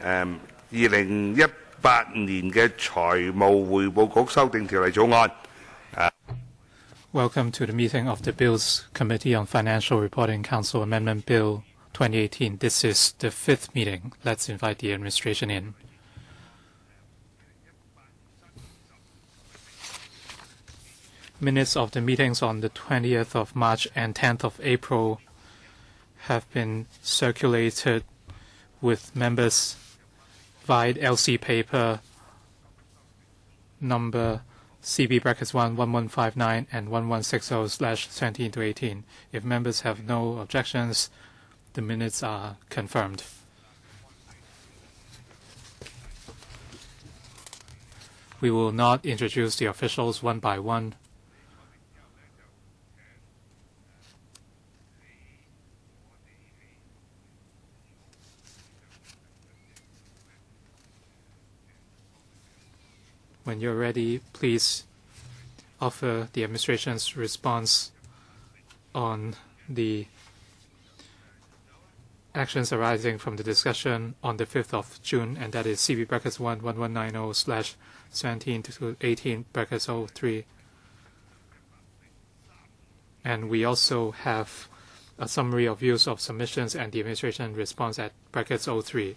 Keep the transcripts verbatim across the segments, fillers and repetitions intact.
誒二零一八年嘅財務匯報局修訂條例草案。 Welcome to the meeting of the Bills Committee on Financial Reporting Council Amendment Bill twenty eighteen. This is the fifth meeting. Let's invite the administration in. Minutes of the meetings on the twentieth of March and tenth of April have been circulated with members via L C paper number C B brackets one, one one five nine and one one six zero slash seventeen to eighteen. If members have no objections, the minutes are confirmed. We will not introduce the officials one by one. When you're ready, please offer the administration's response on the actions arising from the discussion on the fifth of June, and that is C B brackets one, one one nine zero slash seventeen to eighteen brackets oh three. And we also have a summary of views of submissions and the administration response at brackets oh three.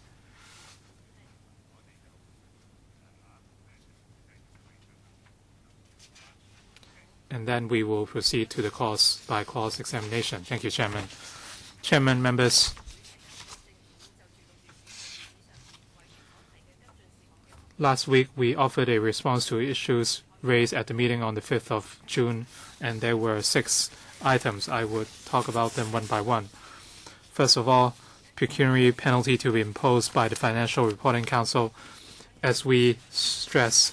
And then we will proceed to the clause-by-clause examination. Thank you, Chairman. Chairman, members. Last week, we offered a response to issues raised at the meeting on the fifth of June, and there were six items. I would talk about them one by one. First of all, pecuniary penalty to be imposed by the Financial Reporting Council. As we stress,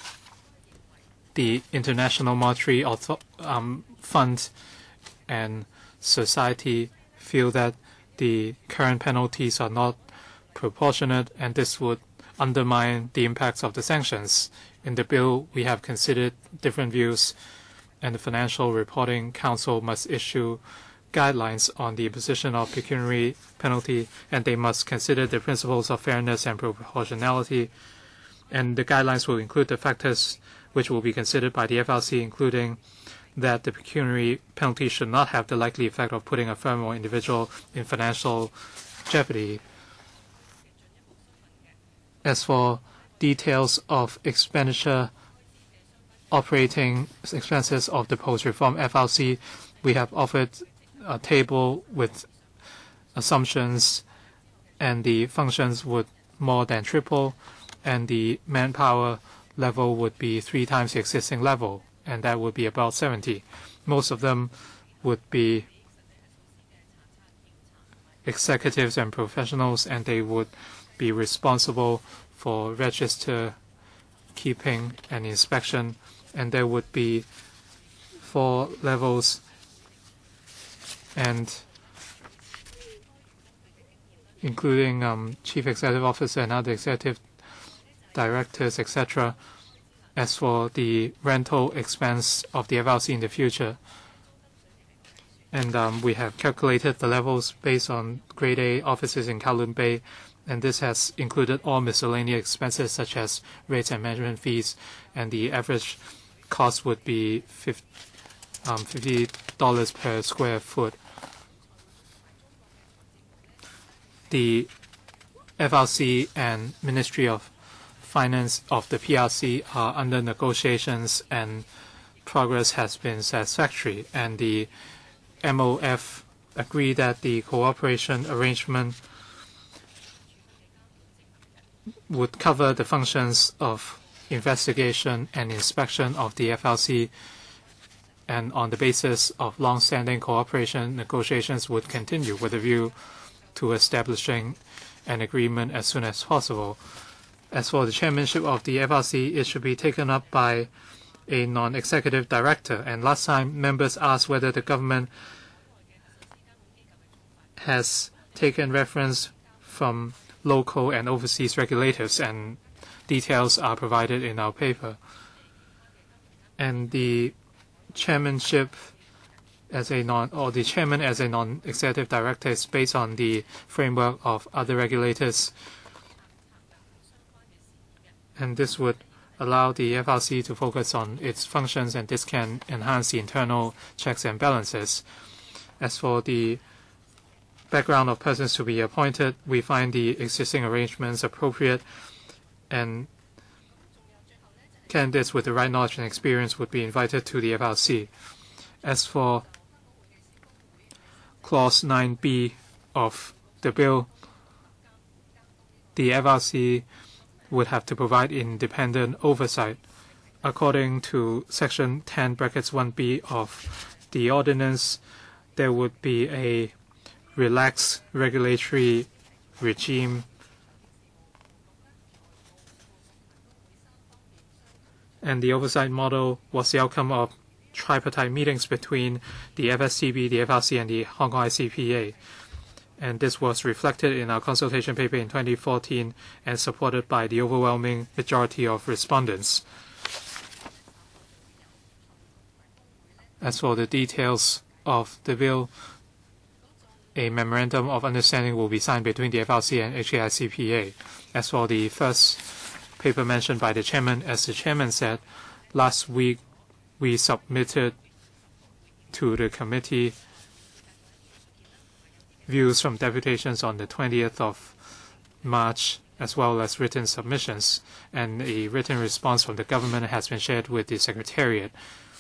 the International Monetary um, Fund and society feel that the current penalties are not proportionate, and this would undermine the impacts of the sanctions. In the bill, we have considered different views, and the Financial Reporting Council must issue guidelines on the imposition of pecuniary penalty, and they must consider the principles of fairness and proportionality. And the guidelines will include the factors which will be considered by the F R C, including that the pecuniary penalty should not have the likely effect of putting a firm or individual in financial jeopardy. As for details of expenditure operating expenses of the post-reform F R C, we have offered a table with assumptions, and the functions would more than triple, and the manpower level would be three times the existing level, and that would be about seventy. Most of them would be executives and professionals, and they would be responsible for register keeping and inspection, and there would be four levels, and including um, chief executive officer and other executive directors, et cetera. As for the rental expense of the F R C in the future, and um, we have calculated the levels based on grade A offices in Kowloon Bay, and this has included all miscellaneous expenses such as rates and management fees, and the average cost would be fifty dollars per square foot. The F R C and Ministry of Finance of the P R C are under negotiations, and progress has been satisfactory, and the M O F agreed that the cooperation arrangement would cover the functions of investigation and inspection of the F R C, and on the basis of long-standing cooperation, negotiations would continue with a view to establishing an agreement as soon as possible. As for the chairmanship of the F R C, it should be taken up by a non-executive director. And last time, members asked whether the government has taken reference from local and overseas regulators, and details are provided in our paper. And the chairmanship as a non, or the chairman as a non-executive director is based on the framework of other regulators. and this would allow the F R C to focus on its functions, and this can enhance the internal checks and balances. As for the background of persons to be appointed, we find the existing arrangements appropriate, and candidates with the right knowledge and experience would be invited to the F R C. As for Clause nine B of the bill, the F R C would have to provide independent oversight. According to Section ten brackets one B of the ordinance, there would be a relaxed regulatory regime and the oversight model was the outcome of tripartite meetings between the F S T B, the F R C, and the Hong Kong I C P A. And this was reflected in our consultation paper in twenty fourteen and supported by the overwhelming majority of respondents. As for the details of the bill, a memorandum of understanding will be signed between the F R C and H K I C P A. As for the first paper mentioned by the chairman, as the chairman said, last week we submitted to the committee views from deputations on the twentieth of March, as well as written submissions, and a written response from the government has been shared with the Secretariat.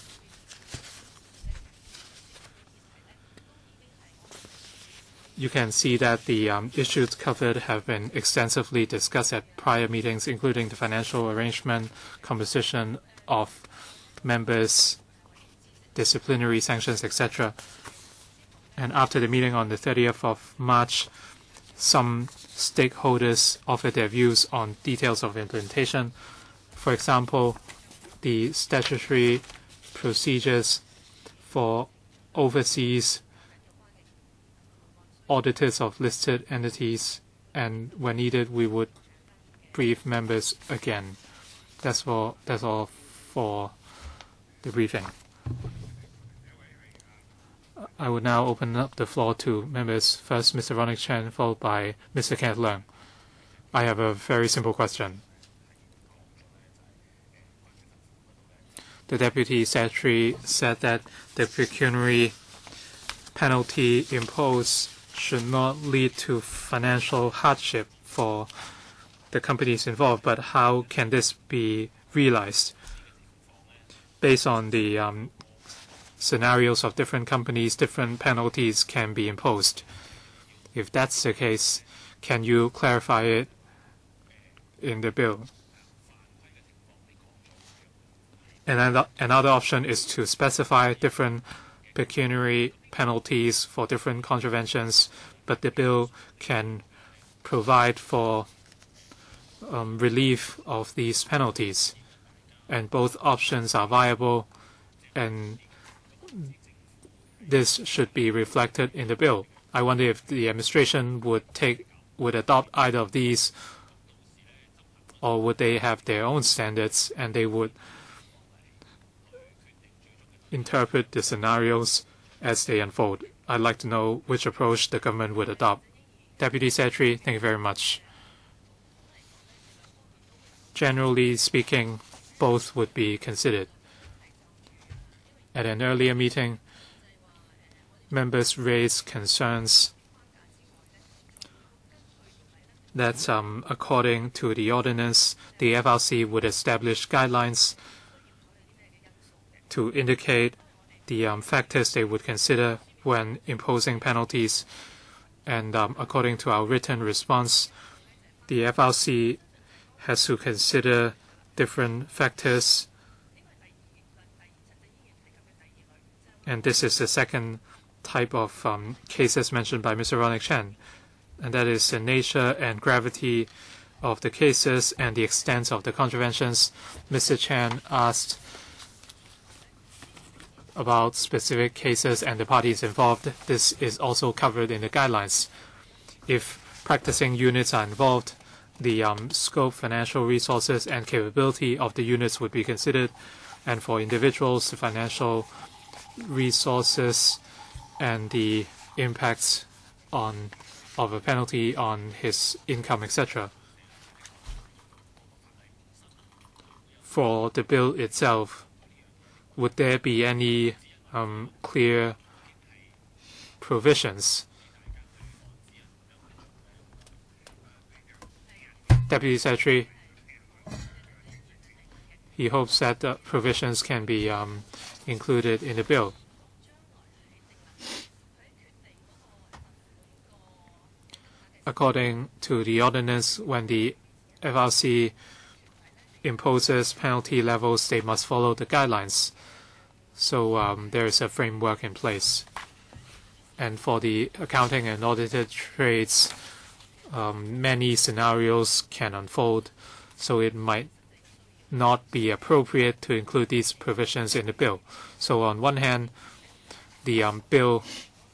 You can see that the um, issues covered have been extensively discussed at prior meetings, including the financial arrangement, composition of members, disciplinary sanctions, et cetera. And after the meeting on the thirtieth of March, some stakeholders offered their views on details of implementation. For example, the statutory procedures for overseas auditors of listed entities, and when needed, we would brief members again. That's all. That's all for the briefing. I would now open up the floor to members. First, Mister Ronald Chen, followed by Mister Kenneth Leung. I have a very simple question. The Deputy Secretary said that the pecuniary penalty imposed should not lead to financial hardship for the companies involved, but how can this be realized? Based on the um, scenarios of different companies, different penalties can be imposed. If that's the case, can you clarify it in the bill? And another option is to specify different pecuniary penalties for different contraventions, but the bill can provide for um, relief of these penalties. And both options are viable, and this should be reflected in the bill. I wonder if the administration would take would adopt either of these, or would they have their own standards and they would interpret the scenarios as they unfold. I'd like to know which approach the government would adopt. Deputy Secretary, thank you very much. Generally speaking, both would be considered. At an earlier meeting, members raised concerns that um, according to the ordinance, the F R C would establish guidelines to indicate the um, factors they would consider when imposing penalties. And um, according to our written response, the F R C has to consider different factors. And this is the second type of um, cases mentioned by Mister Ronald Chen, and that is the nature and gravity of the cases and the extent of the contraventions. Mister Chen asked about specific cases and the parties involved. This is also covered in the guidelines. If practicing units are involved, the um, scope, financial resources, and capability of the units would be considered. And for individuals, the financial resources and the impacts on of a penalty on his income, et cetera. for the bill itself, would there be any um, clear provisions? Deputy Secretary, he hopes that the provisions can be um, included in the bill. According to the ordinance, when the F R C imposes penalty levels, they must follow the guidelines. So um, there is a framework in place. And for the accounting and audited trades, um, many scenarios can unfold, so it might not be appropriate to include these provisions in the bill. So on one hand, the um, bill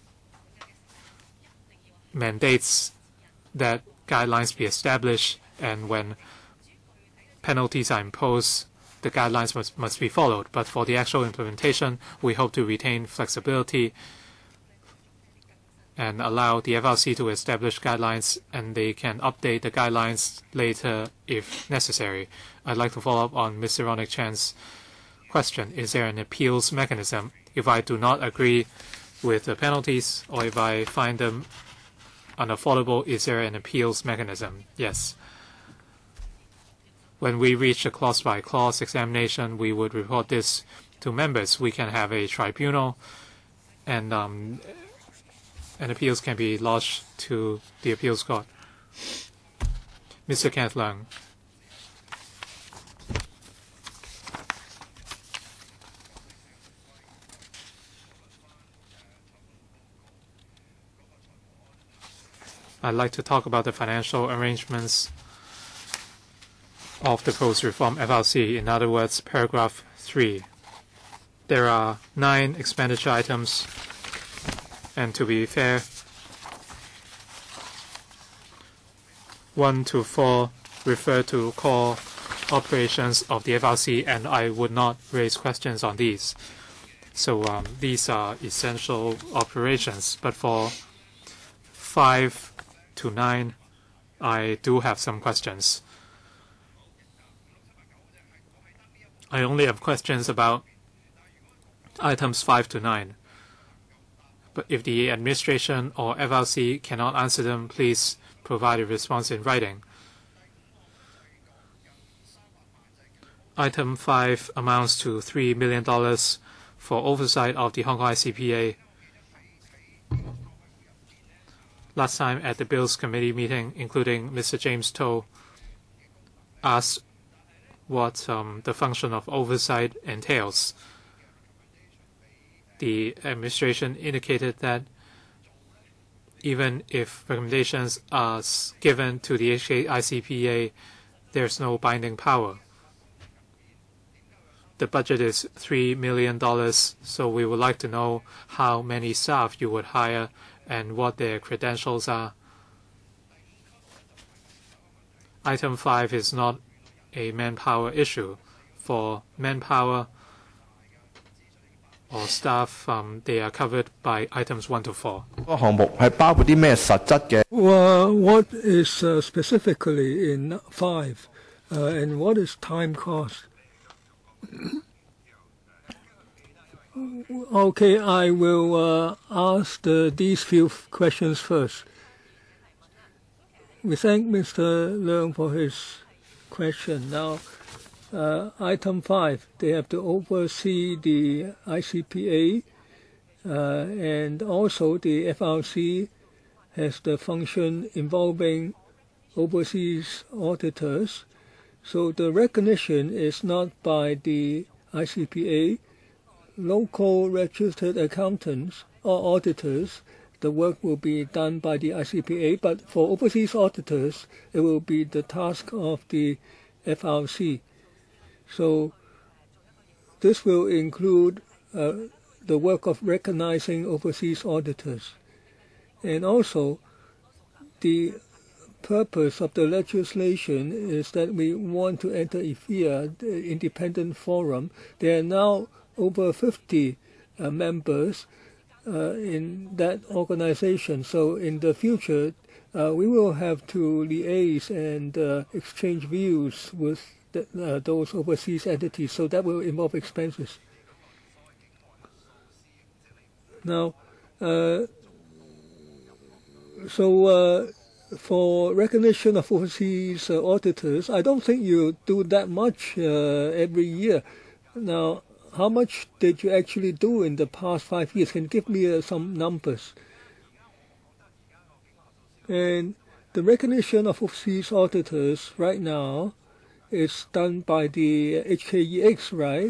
mandates that guidelines be established, and when penalties are imposed, the guidelines must, must be followed. But for the actual implementation, we hope to retain flexibility and allow the F R C to establish guidelines, and they can update the guidelines later if necessary. I'd like to follow up on Mister Ronick Chan's question. Is there an appeals mechanism if I do not agree with the penalties, or if I find them unaffordable? Is there an appeals mechanism? Yes. When we reach a clause-by-clause examination, we would report this to members. We can have a tribunal, and um, and appeals can be lodged to the appeals court. Mister Kenneth Leung. I'd like to talk about the financial arrangements of the post-reform F R C, in other words, paragraph three. There are nine expenditure items, and to be fair, one to four refer to core operations of the F R C, and I would not raise questions on these. So um, these are essential operations, but for five to nine, I do have some questions. I only have questions about items five to nine. But if the administration or F R C cannot answer them, please provide a response in writing. Item five amounts to three million dollars for oversight of the Hong Kong I C P A. Last time at the Bills Committee meeting, including Mister James To, asked what um, the function of oversight entails. The administration indicated that even if recommendations are given to the I C P A, there's no binding power. The budget is three million dollars, so we would like to know how many staff you would hire and what their credentials are. Item five is not a manpower issue. For manpower or staff, um, they are covered by items one to four. Well, what is uh, specifically in five, uh, and what is time cost? Okay, I will uh, ask the, these few questions first. We thank Mister Leung for his question. Now, uh, item five, they have to oversee the I C P A, uh, and also the F R C has the function involving overseas auditors. So the recognition is not by the I C P A. Local registered accountants or auditors, the work will be done by the I C P A, but for overseas auditors, it will be the task of the F R C. So this will include uh, the work of recognizing overseas auditors. And also, the purpose of the legislation is that we want to enter I F I A, the independent forum. There are now over fifty uh, members uh, in that organization. So in the future, uh, we will have to liaise and uh, exchange views with th- uh, those overseas entities. So that will involve expenses. Now, uh, so uh, for recognition of overseas uh, auditors, I don't think you do that much uh, every year. Now, how much did you actually do in the past five years? Can you give me uh, some numbers? And the recognition of overseas auditors right now is done by the H K E X, right?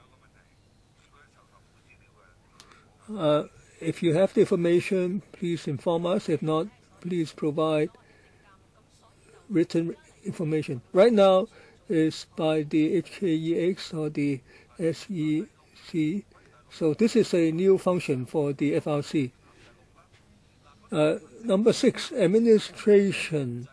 Uh, if you have the information, please inform us. If not, please provide written information. Right now, it's by the H K E X or the S E C. So this is a new function for the F R C. Uh, number six, administration.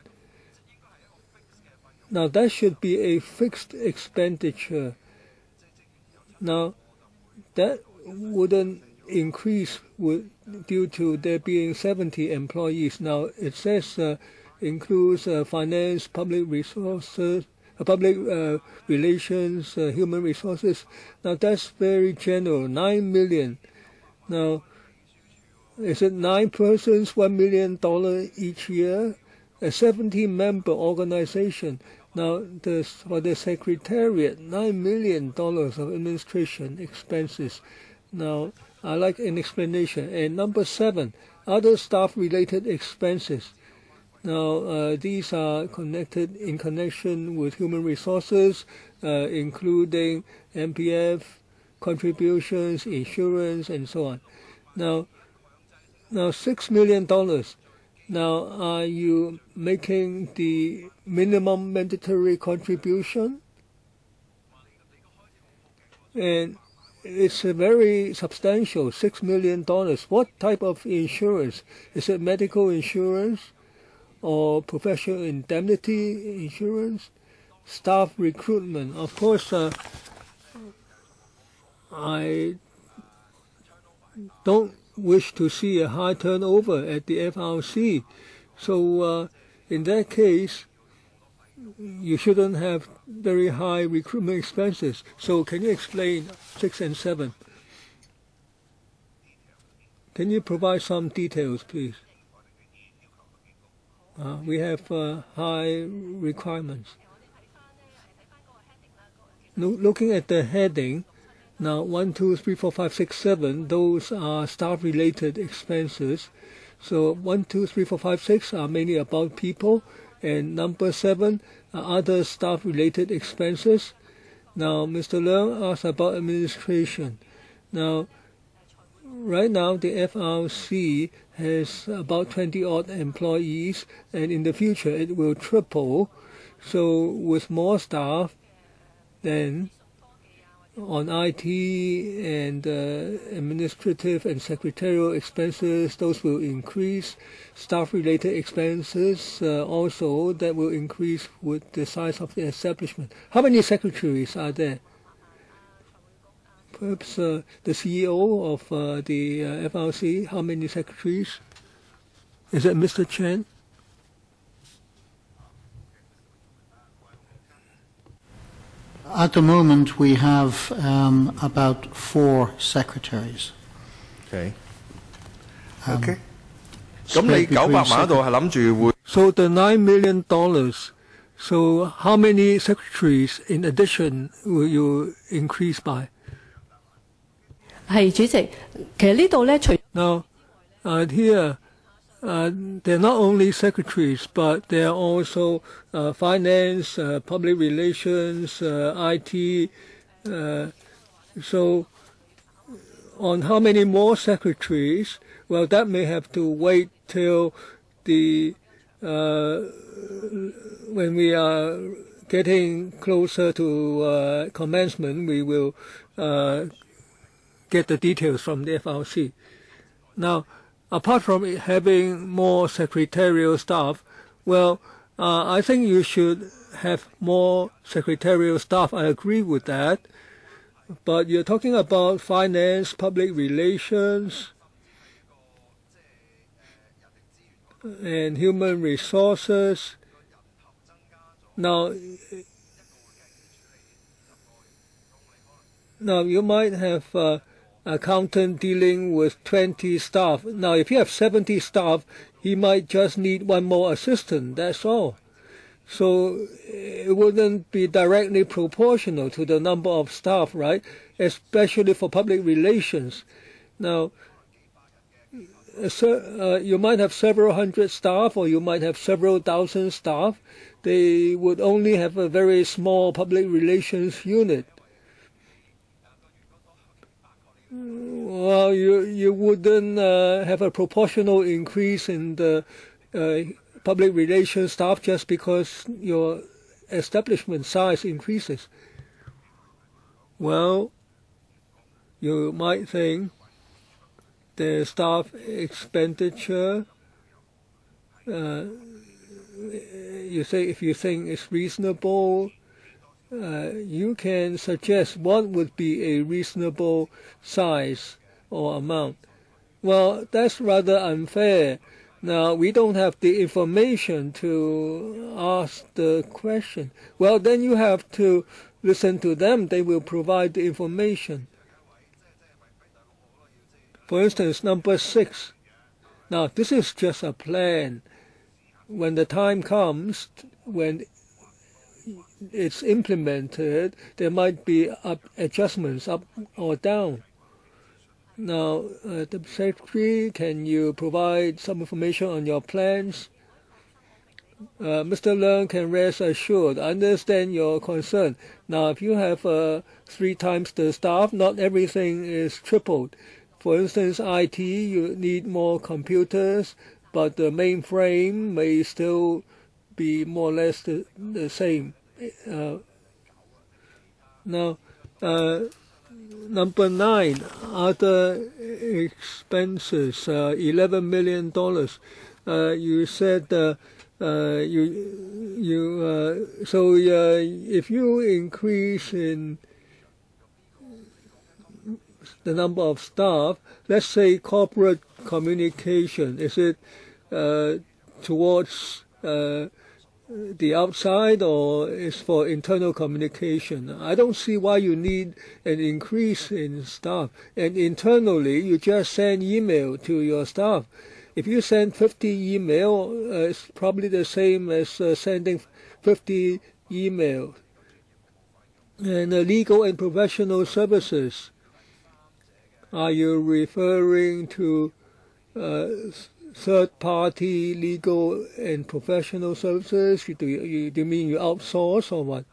Now that should be a fixed expenditure. Now that wouldn't increase with, due to there being seventy employees. Now it says uh, includes uh, finance, public resources, uh, public uh, relations, uh, human resources. Now that's very general. Nine million. Now, is it nine persons, one million dollar each year? A seventy-member organization. Now, the, for the secretariat, nine million dollars of administration expenses. Now, I like an explanation. And number seven, other staff-related expenses. Now, uh, these are connected in connection with human resources, uh, including M P F, contributions, insurance, and so on. Now, now six million dollars. Now, are you making the minimum mandatory contribution? And it's a very substantial, six million dollars. What type of insurance? Is it medical insurance or professional indemnity insurance? Staff recruitment. Of course, uh, I don't wish to see a high turnover at the F R C. So uh, in that case, you shouldn't have very high recruitment expenses. So can you explain six and seven? Can you provide some details, please? Uh, we have uh, high requirements. No, looking at the heading, now one, two, three, four, five, six, seven, those are staff-related expenses. So one, two, three, four, five, six are mainly about people, and number seven are other staff-related expenses. Now, Mister Leung asked about administration. Now, right now the F R C has about twenty odd employees, and in the future it will triple. So with more staff, then on I T and uh, administrative and secretarial expenses, those will increase. Staff-related expenses uh, also, that will increase with the size of the establishment. How many secretaries are there? Perhaps uh, the C E O of uh, the uh, F R C, how many secretaries? Is it Mister Chen? At the moment, we have um, about four secretaries. Okay. Um, Okay. 咁你 spread 九百 between 萬嗰度係諗住會 So the nine million dollars. So how many secretaries in addition will you increase by? 係主席，其實呢度咧，除 Now, uh, here, uh, they're not only secretaries, but they're also uh, finance, uh, public relations, uh, I T. Uh, so, on how many more secretaries? Well, that may have to wait till the uh, when we are getting closer to uh, commencement. We will uh, get the details from the F R C. Now, apart from having more secretarial staff, well, uh, I think you should have more secretarial staff. I agree with that. But you're talking about finance, public relations, and human resources. Now, now you might have uh, accountant dealing with twenty staff. Now, if you have seventy staff, he might just need one more assistant. That's all. So it wouldn't be directly proportional to the number of staff, right? Especially for public relations. Now, uh, you might have several hundred staff, or you might have several thousand staff. They would only have a very small public relations unit. Well, you you wouldn't uh, have a proportional increase in the uh, public relations staff just because your establishment size increases. Well, you might think the staff expenditure, uh, you say if you think it's reasonable, uh, you can suggest what would be a reasonable size or amount. Well, that's rather unfair. Now, we don't have the information to ask the question. Well, then you have to listen to them. They will provide the information. For instance, number six. Now, this is just a plan. When the time comes, when it's implemented, there might be up adjustments up or down. Now, uh, the Secretary, can you provide some information on your plans? Uh, Mister Leung can rest assured. I understand your concern. Now, if you have uh, three times the staff, not everything is tripled. For instance, I T, you need more computers, but the mainframe may still be more or less the, the same. Uh, now, uh, Number nine, other expenses, uh, eleven million dollars. Uh, you said uh, uh, you you uh, so uh, if you increase in the number of staff, let's say corporate communication, is it uh, towards uh, the outside or is for internal communication? I don't see why you need an increase in staff. And internally, you just send email to your staff. If you send fifty email, uh, it's probably the same as uh, sending fifty emails. And uh, legal and professional services. Are you referring to uh, third-party legal and professional services? Do you, you, do you mean you outsource or what?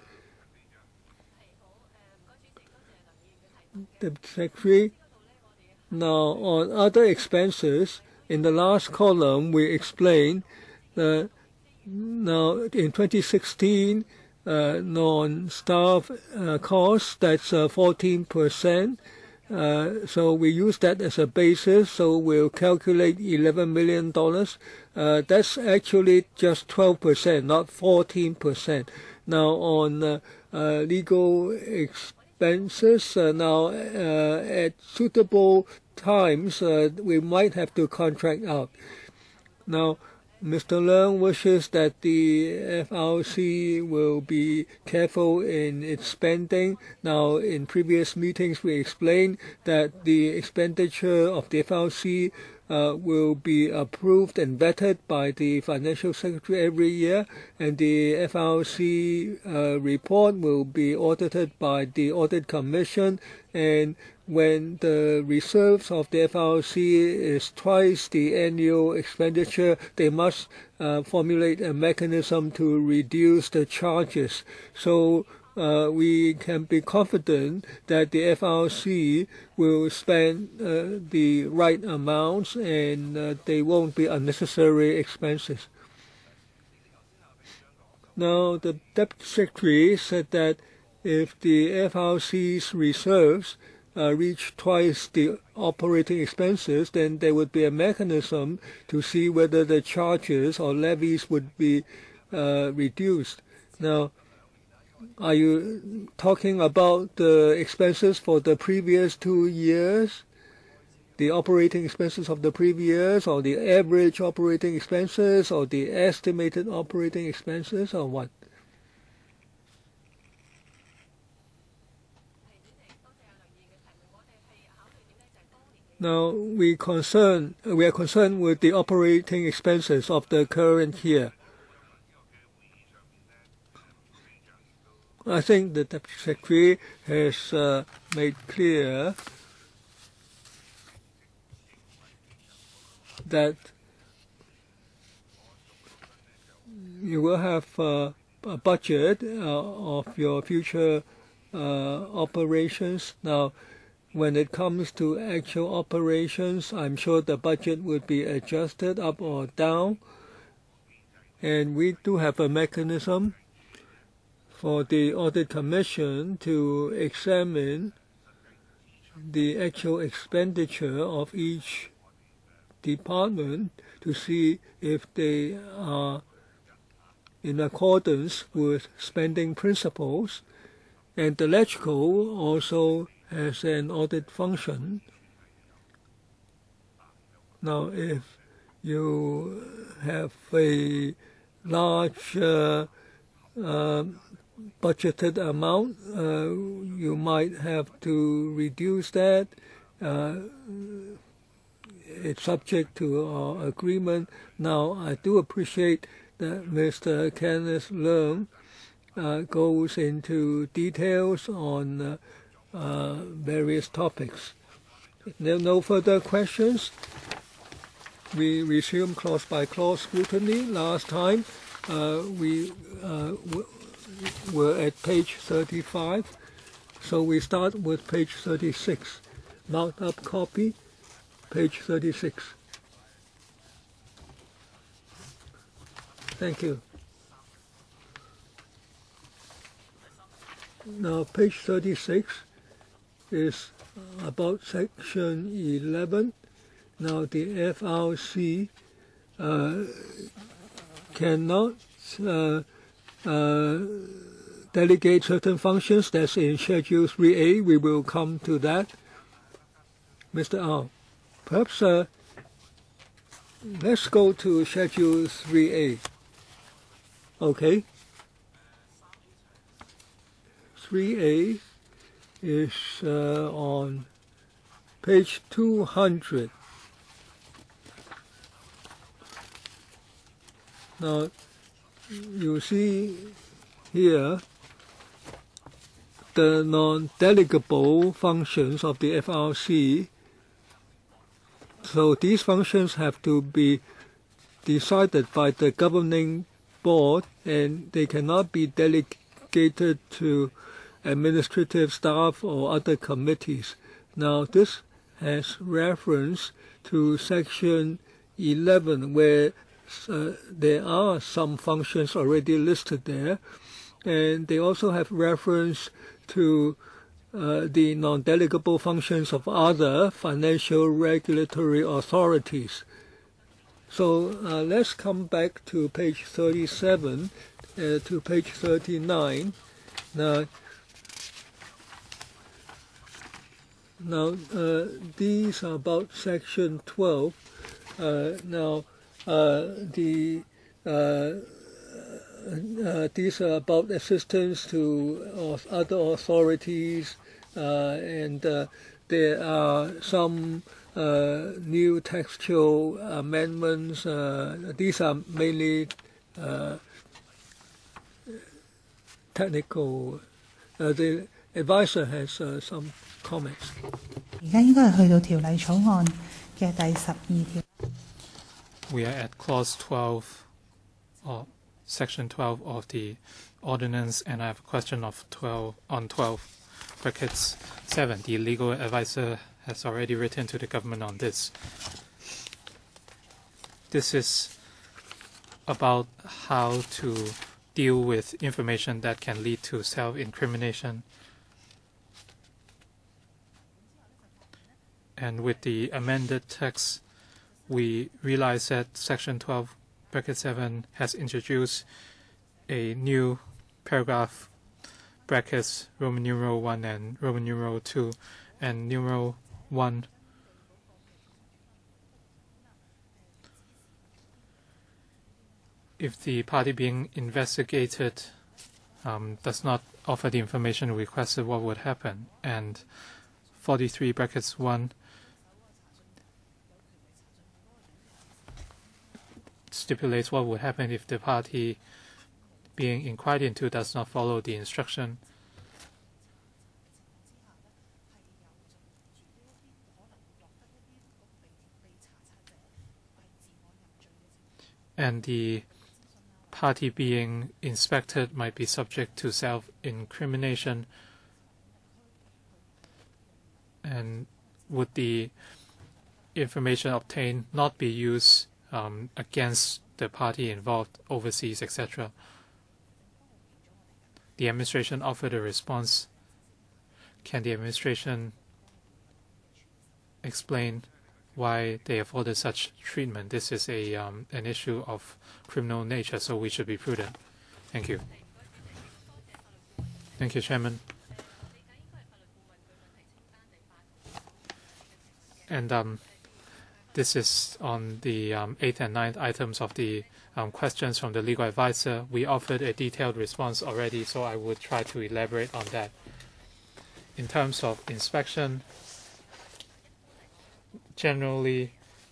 The Secretary. Now, on other expenses, in the last column, we explained that now in twenty sixteen, uh, non-staff uh, costs, that's uh, fourteen percent. Uh, so we use that as a basis, so we'll calculate eleven million dollars. Uh, that's actually just twelve percent, not fourteen percent. Now on uh, uh, legal expenses, uh, now uh, at suitable times, uh, we might have to contract out. Now, Mister Leung wishes that the F R C will be careful in its spending. Now, in previous meetings, we explained that the expenditure of the F R C uh, will be approved and vetted by the Financial Secretary every year, and the F R C uh, report will be audited by the Audit Commission, and when the reserves of the F R C is twice the annual expenditure, they must uh, formulate a mechanism to reduce the charges. So uh, we can be confident that the F R C will spend uh, the right amounts and uh, they won't be unnecessary expenses. Now, the Deputy Secretary said that if the F R C's reserves Uh, reach twice the operating expenses, then there would be a mechanism to see whether the charges or levies would be uh, reduced. Now, are you talking about the expenses for the previous two years, the operating expenses of the previous years, or the average operating expenses, or the estimated operating expenses, or what? Now we concern we are concerned with the operating expenses of the current year. I think the Deputy Secretary has uh, made clear that you will have uh, a budget uh, of your future uh, operations. Now, when it comes to actual operations, I'm sure the budget would be adjusted up or down. And we do have a mechanism for the Audit Commission to examine the actual expenditure of each department to see if they are in accordance with spending principles. And the LegCo also has an audit function. Now, if you have a large uh, uh, budgeted amount, uh, you might have to reduce that. Uh, it's subject to our agreement. Now, I do appreciate that Mister Kenneth Leung uh, goes into details on uh, uh, various topics. If there are no further questions, we resume clause by clause scrutiny. Last time uh, we uh, w were at page thirty-five, so we start with page thirty-six. Marked up copy, page thirty-six. Thank you. Now, page thirty-six is about section eleven. Now, the F R C uh, cannot uh, uh, delegate certain functions. That's in Schedule three A. We will come to that. Mister Au, perhaps uh, let's go to Schedule three A. Okay. three A is uh, on page two hundred. Now, you see here the non-delegable functions of the F R C. So these functions have to be decided by the governing board, and they cannot be delegated to administrative staff or other committees. Now, this has reference to section eleven, where uh, there are some functions already listed there, and they also have reference to uh, the non-delegable functions of other financial regulatory authorities. So uh, let's come back to page thirty-seven, uh, to page thirty-nine. Now, now uh, these are about section twelve. Uh, now, uh, the uh, uh, these are about assistance to uh, other authorities, uh, and uh, there are some uh, new textual amendments. Uh, these are mainly uh, technical. Uh, the advisor has uh, some comments. 而家應該係去到條例草案嘅第十二條。 We are at clause twelve, or section twelve of the ordinance, and I have a question of twelve on twelve brackets seven. The legal advisor has already written to the government on this. This is about how to deal with information that can lead to self-incrimination. And with the amended text, we realize that section twelve bracket seven has introduced a new paragraph, brackets Roman numeral one and Roman numeral two, and numeral one. If the party being investigated um, does not offer the information requested, what would happen? And forty-three brackets one stipulates what would happen if the party being inquired into does not follow the instruction. And the party being inspected might be subject to self-incrimination. And would the information obtained not be used um, against the party involved overseas, et cetera? The administration offered a response. Can the administration explain why they afforded such treatment? This is a um, an issue of criminal nature, so we should be prudent. Thank you. Thank you, Chairman. And um, this is on the um, eighth and ninth items of the um, questions from the legal advisor. We offered a detailed response already, so I would try to elaborate on that. In terms of inspection, generally,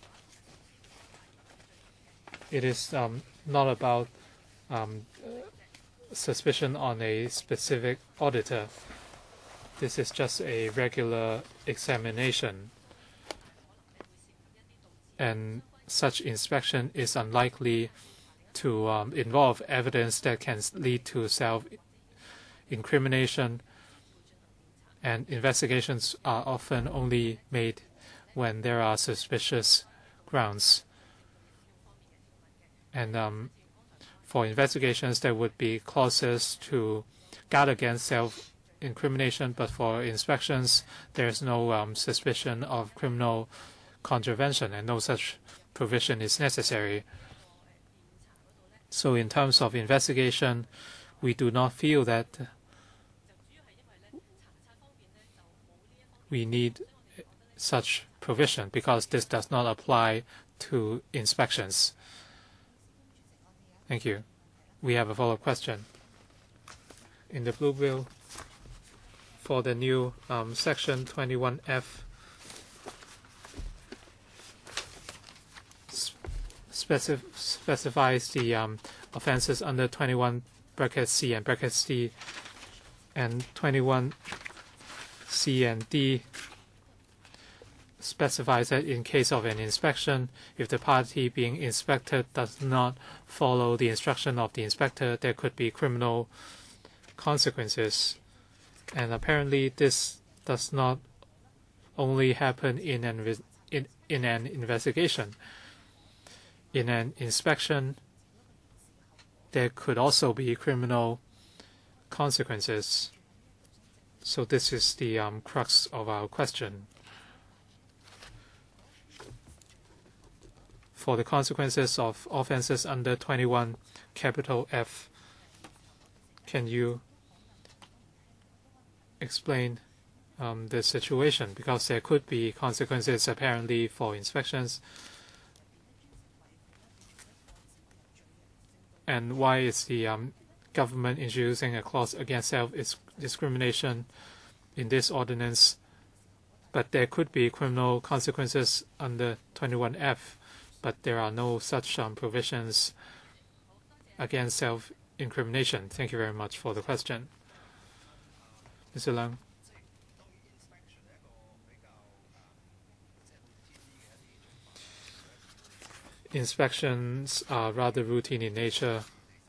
it is um, not about um, suspicion on a specific auditor. This is just a regular examination. And such inspection is unlikely to um, involve evidence that can lead to self-incrimination, and investigations are often only made when there are suspicious grounds. And um, for investigations, there would be clauses to guard against self-incrimination, but for inspections, there's no um, suspicion of criminal contravention, and no such provision is necessary. So in terms of investigation, we do not feel that we need such provision because this does not apply to inspections. Thank you. We have a follow-up question. In the blue bill, for the new um, section twenty-one F, Specif specifies the um, offenses under twenty-one bracket C and bracket C, and twenty-one C and D specifies that in case of an inspection, if the party being inspected does not follow the instruction of the inspector, there could be criminal consequences. And apparently this does not only happen in an, in, in an investigation. In an inspection, there could also be criminal consequences. So this is the um, crux of our question. For the consequences of offenses under twenty-one capital F, can you explain um, the situation? Because there could be consequences apparently for inspections. And why is the um, government introducing a clause against self-discrimination in this ordinance? But there could be criminal consequences under twenty-one F, but there are no such um, provisions against self-incrimination. Thank you very much for the question. Mister Leung. Inspections are rather routine in nature,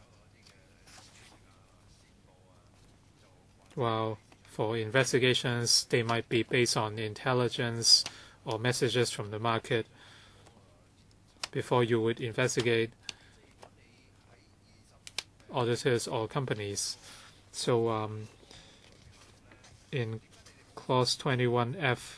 while for investigations, they might be based on intelligence or messages from the market. Before you would investigate auditors or companies. So um, in clause twenty-one F,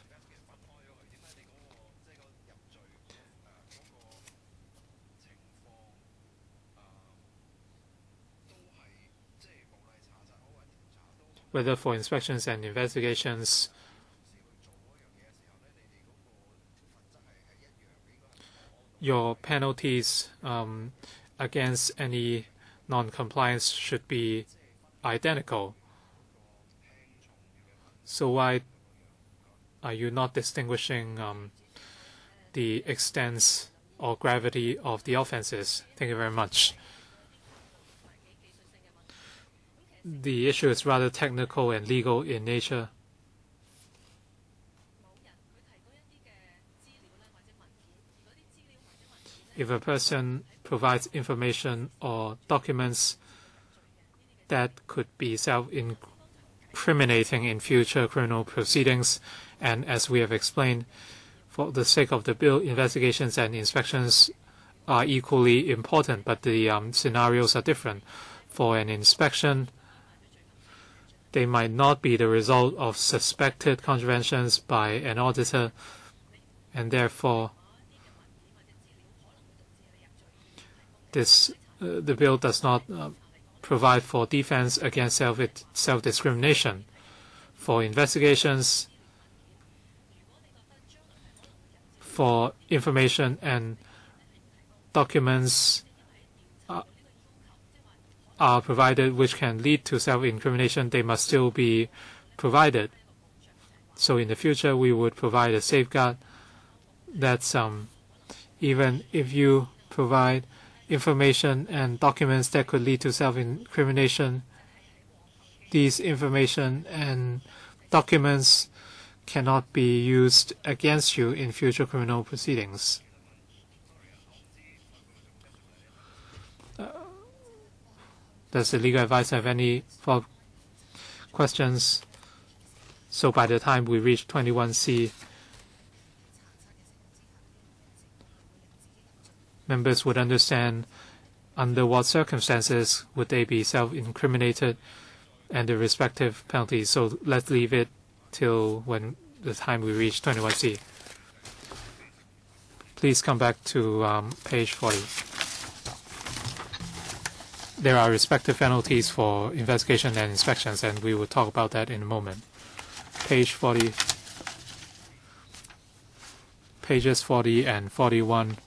whether for inspections and investigations, your penalties um, against any non-compliance should be identical. So why are you not distinguishing um, the extents or gravity of the offenses. Thank you very much. The issue is rather technical and legal in nature. If a person provides information or documents that could be self-incriminating in future criminal proceedings, and as we have explained, for the sake of the bill, investigations and inspections are equally important, but the um, scenarios are different. For an inspection, they might not be the result of suspected contraventions by an auditor, and therefore this uh, the bill does not uh, provide for defense against self self-discrimination. For investigations, for information and documents uh, are provided which can lead to self-incrimination, they must still be provided. So in the future, we would provide a safeguard that um, even if you provide information and documents that could lead to self-incrimination, these information and documents cannot be used against you in future criminal proceedings. Uh, does the legal advisor have any follow-up questions? So by the time we reach twenty-one C, members would understand under what circumstances would they be self-incriminated and the respective penalties. So let's leave it till when the time we reach twenty-one C. Please come back to um, page forty. There are respective penalties for investigation and inspections, and we will talk about that in a moment. Page forty, pages forty and forty-one.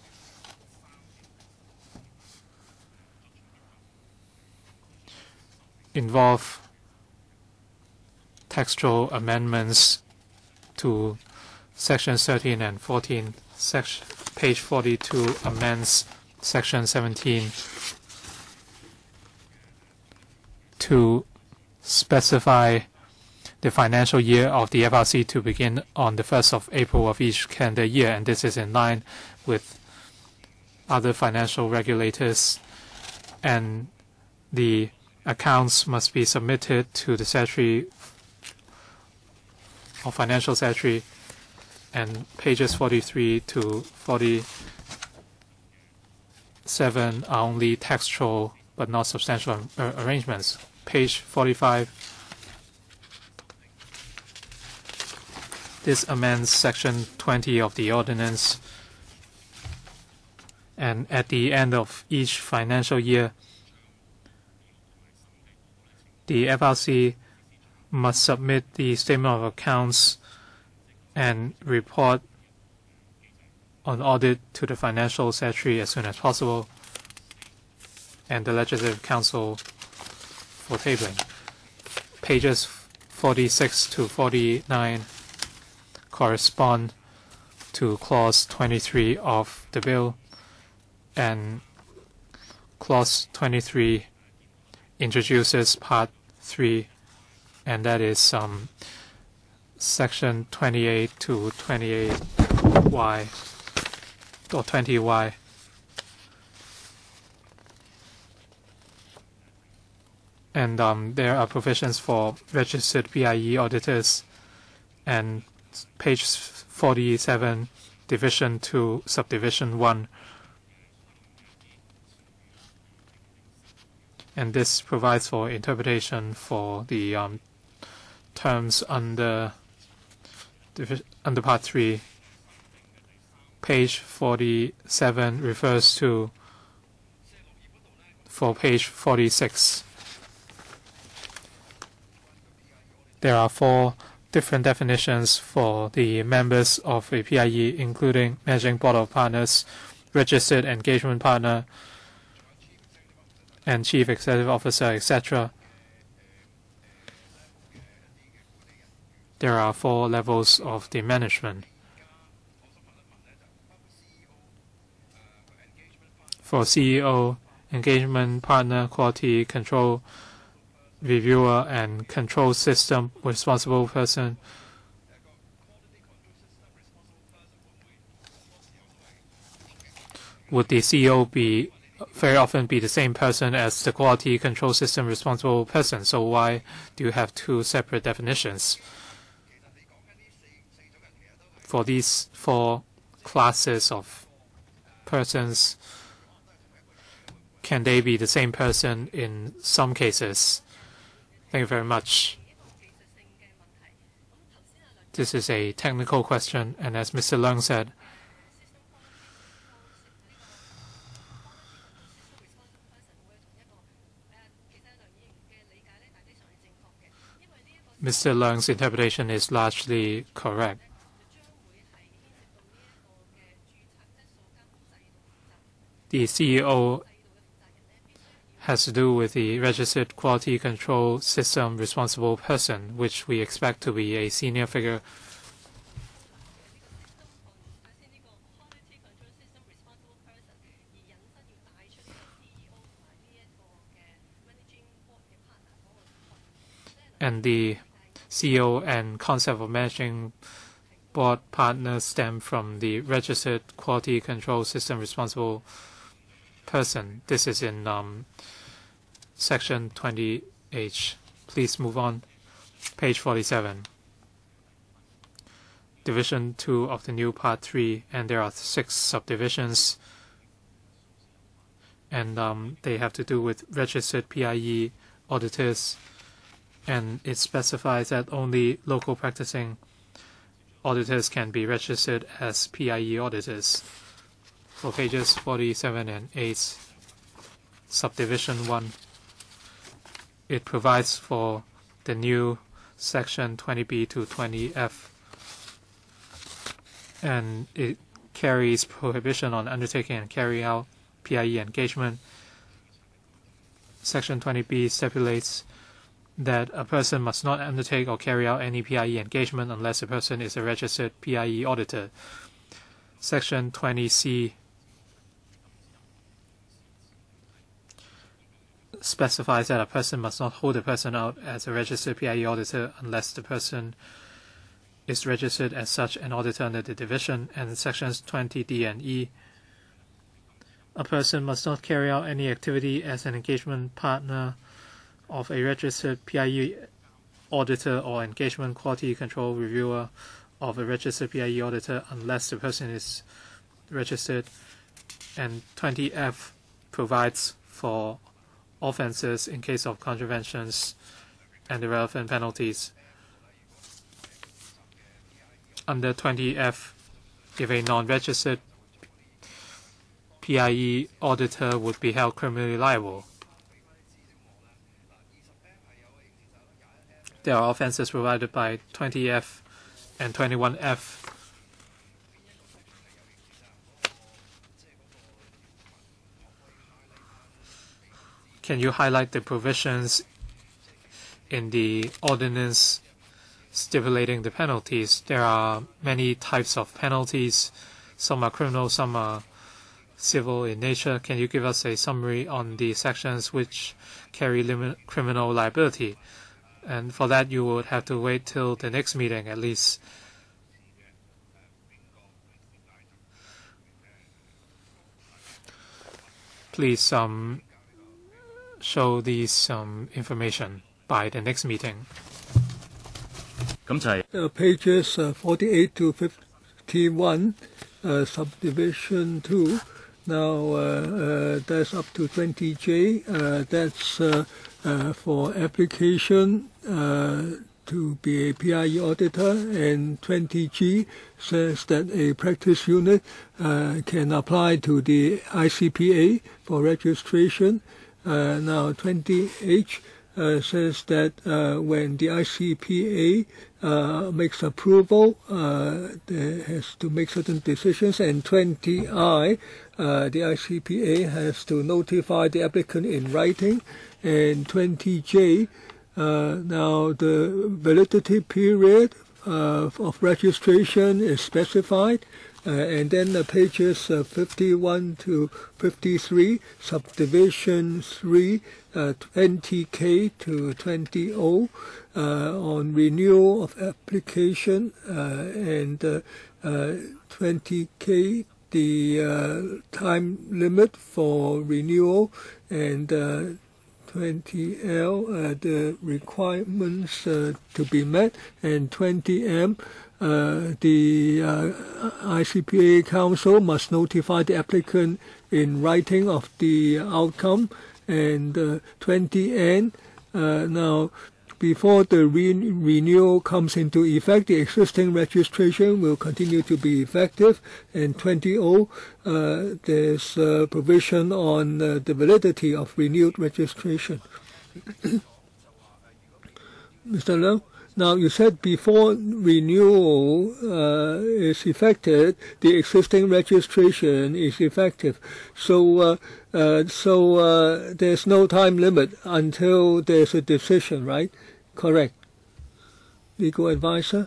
Involve textual amendments to sections thirteen and fourteen. Section, page forty-two amends section seventeen to specify the financial year of the F R C to begin on the first of April of each calendar year, and this is in line with other financial regulators, and the accounts must be submitted to the Secretary or Financial Secretary, and pages forty-three to forty-seven are only textual but not substantial uh, arrangements. Page forty-five, this amends section twenty of the ordinance, and at the end of each financial year, the F R C must submit the statement of accounts and report on audit to the Financial Secretary as soon as possible, and the Legislative Council for tabling. Pages forty-six to forty-nine correspond to clause twenty-three of the bill, and clause twenty-three introduces part three, and that is um, section twenty-eight to twenty-eight Y or twenty Y. And um, there are provisions for registered P I E auditors, and page forty-seven, division two, subdivision one. And this provides for interpretation for the um, terms under under Part three. Page forty-seven refers to for page forty-six. There are four different definitions for the members of a P I E, including Managing Board of Partners, Registered Engagement Partner, and Chief Executive Officer, et cetera. There are four levels of the management. For C E O, engagement partner, quality control reviewer, and control system responsible person, would the C E O be very often be the same person as the quality control system responsible person? So why do you have two separate definitions? For these four classes of persons, can they be the same person in some cases? Thank you very much. This is a technical question, and as Mister Leung said, Mister Leung's interpretation is largely correct. The C E O has to do with the registered quality control system responsible person, which we expect to be a senior figure. And the C E O and concept of managing board partners stem from the registered quality control system responsible person. This is in um, section twenty H. Please move on. Page forty-seven. Division two of the new part three, and there are six subdivisions, and um, they have to do with registered P I E auditors, and it specifies that only local practicing auditors can be registered as P I E auditors. For pages forty-seven and eight, subdivision one, it provides for the new section twenty B to twenty F, and it carries prohibition on undertaking and carrying out P I E engagement. Section twenty B stipulates that a person must not undertake or carry out any P I E engagement unless the person is a registered P I E auditor. Section twenty C specifies that a person must not hold a person out as a registered P I E auditor unless the person is registered as such an auditor under the division. And in sections twenty D and E, a person must not carry out any activity as an engagement partner of a registered P I E auditor or engagement quality control reviewer of a registered P I E auditor unless the person is registered. And twenty F provides for offenses in case of contraventions and the relevant penalties. Under twenty F, if a non-registered P I E auditor would be held criminally liable. There are offenses provided by twenty F and twenty-one F. Can you highlight the provisions in the ordinance stipulating the penalties? There are many types of penalties. Some are criminal, some are civil in nature. Can you give us a summary on the sections which carry limit criminal liability? And for that, you would have to wait till the next meeting at least. Please um, show these um, information by the next meeting. Uh, pages uh, forty-eight to fifty-one, uh, subdivision two. Now uh, uh, that's up to twenty J. Uh, that's uh, uh, for application uh, to be a P I E auditor, and twenty G says that a practice unit uh, can apply to the I C P A for registration. Uh, now twenty H uh, says that uh, when the I C P A uh, makes approval, uh, there has to make certain decisions, and twenty I, uh, the I C P A has to notify the applicant in writing, and twenty J, uh, now the validity period uh, of registration is specified. Uh, and then uh, pages uh, fifty-one to fifty-three, subdivision three, uh, twenty K to twenty O, uh, on renewal of application, uh, and uh, uh, twenty K, the uh, time limit for renewal, and uh, twenty L, uh, the requirements uh, to be met, and twenty M, uh, the uh, I C P A Council must notify the applicant in writing of the outcome, and uh, twenty N, uh, now before the re renewal comes into effect, the existing registration will continue to be effective, and twenty O, uh, there's a provision on uh, the validity of renewed registration. Mister Leung, now you said before renewal uh, is effected, the existing registration is effective. So, uh, uh, so uh, there's no time limit until there's a decision, right? Correct. Legal advisor?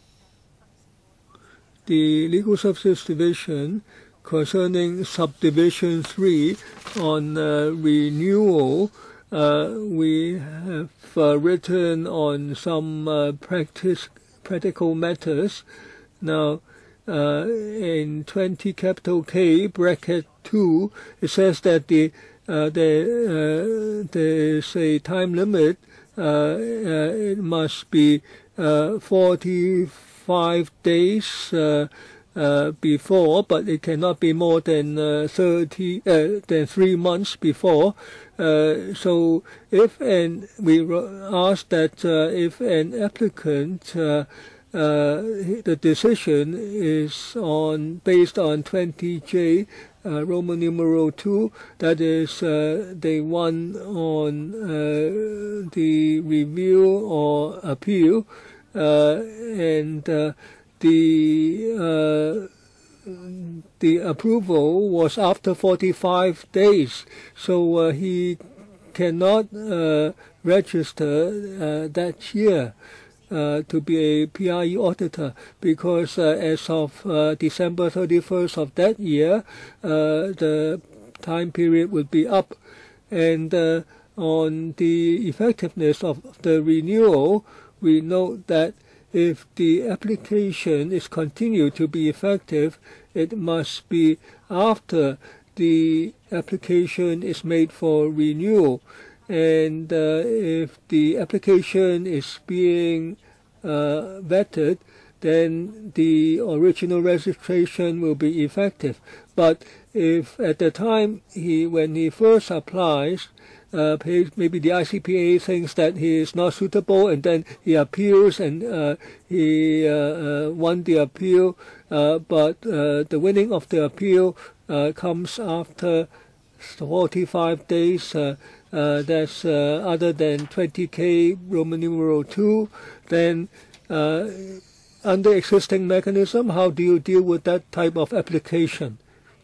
The Legal Services Division concerning subdivision three on uh, renewal, uh, we have uh, written on some uh, practice, practical matters. Now, uh, in twenty capital K bracket two, it says that the uh, there, uh, there's a time limit. Uh, uh, it must be uh, forty-five days uh, uh, before, but it cannot be more than uh, thirty uh, than three months before. Uh, so, if and we ask that uh, if an applicant uh, uh, the decision is on based on twenty J. Uh, Roman numeral two, that is, uh, they won on uh, the review or appeal, uh, and uh, the uh, the approval was after forty-five days, so uh, he cannot uh, register uh, that year. Uh, to be a P R E auditor, because uh, as of uh, December thirty-first of that year, uh, the time period would be up. And uh, on the effectiveness of the renewal, we note that if the application is continued to be effective, it must be after the application is made for renewal. And uh, if the application is being uh, vetted, then the original registration will be effective. But if at the time he, when he first applies, uh, maybe the I C P A thinks that he is not suitable, and then he appeals and uh, he uh, uh, won the appeal, uh, but uh, the winning of the appeal uh, comes after forty-five days. Uh, Uh, that's uh, other than twenty K Roman numeral two, then uh, under existing mechanism, how do you deal with that type of application?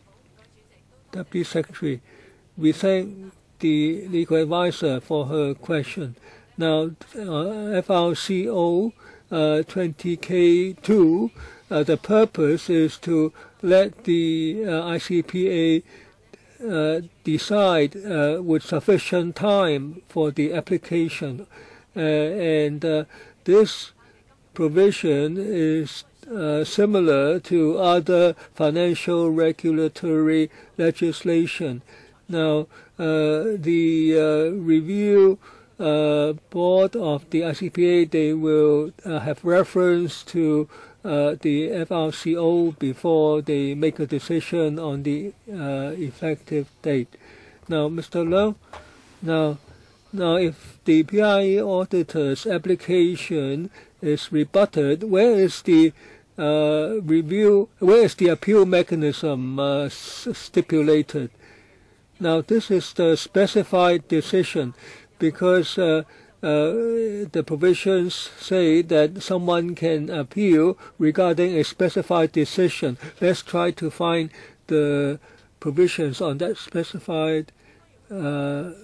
Deputy Secretary, we thank the legal advisor for her question. Now, uh, F R C O uh, twenty K two, uh, the purpose is to let the uh, I C P A Uh, decide uh, with sufficient time for the application, uh, and uh, this provision is uh, similar to other financial regulatory legislation. Now, uh, the uh, review uh, board of the I C P A, they will uh, have reference to Uh, the F R C O before they make a decision on the uh, effective date. Now, Mister Leung, now, now if the P R E auditor's application is rebutted, where is the uh, review, where is the appeal mechanism uh, stipulated? Now, this is the specified decision, because uh, Uh, the provisions say that someone can appeal regarding a specified decision. Let's try to find the provisions on that specified uh,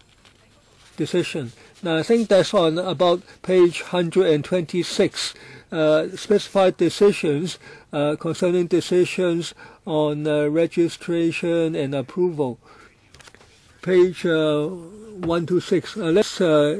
decision. Now, I think that's on about page one hundred twenty-six. uh, specified decisions uh, concerning decisions on uh, registration and approval. Page uh, one to six. Uh, let's uh,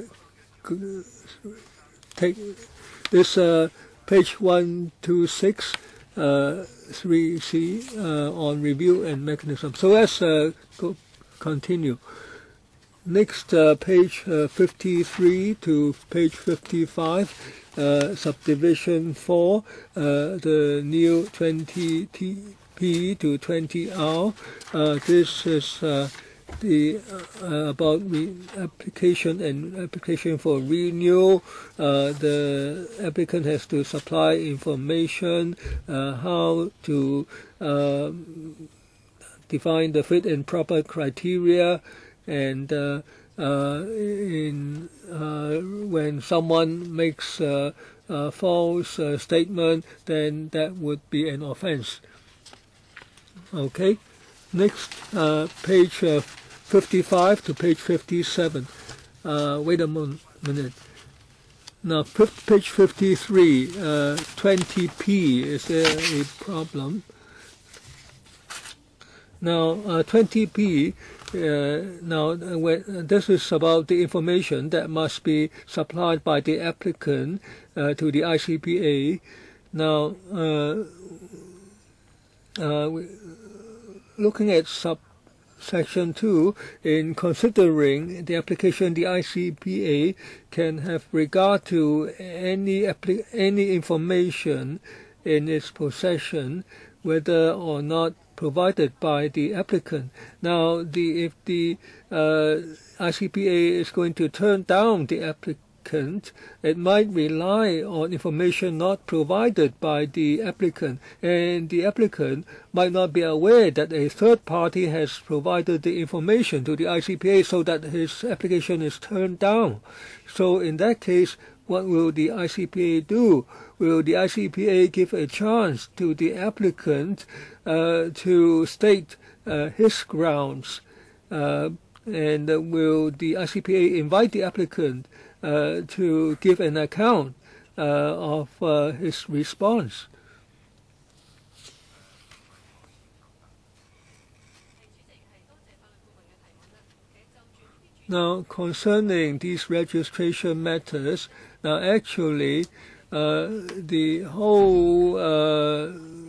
take this uh, page one to six, uh, three C uh, on review and mechanism. So let's uh, go continue. Next, uh, page uh, fifty-three to page fifty-five, uh, subdivision four, uh, the new twenty T P to twenty R. Uh, this is uh, the uh, about re application and application for renewal. Uh, the applicant has to supply information uh, how to uh, define the fit and proper criteria. And uh, uh, in, uh, when someone makes uh, a false uh, statement, then that would be an offense. Okay. Next, uh, page uh, fifty-five to page fifty-seven. Uh, wait a mon minute. Now, page fifty-three, uh, twenty P, is there a problem? Now, uh, twenty P, uh, now uh, when, uh, this is about the information that must be supplied by the applicant uh, to the I C P A. Now, uh, uh, we, looking at subsection two, in considering the application, the I C P A can have regard to any any information in its possession, whether or not provided by the applicant. Now, the if the uh, I C P A is going to turn down the applicant, it might rely on information not provided by the applicant, and the applicant might not be aware that a third party has provided the information to the I C P A, so that his application is turned down. So in that case, what will the I C P A do? Will the I C P A give a chance to the applicant uh, to state uh, his grounds? Uh, and uh, will the I C P A invite the applicant uh, to give an account uh, of uh, his response? Now, concerning these registration matters, now actually, uh, the whole uh,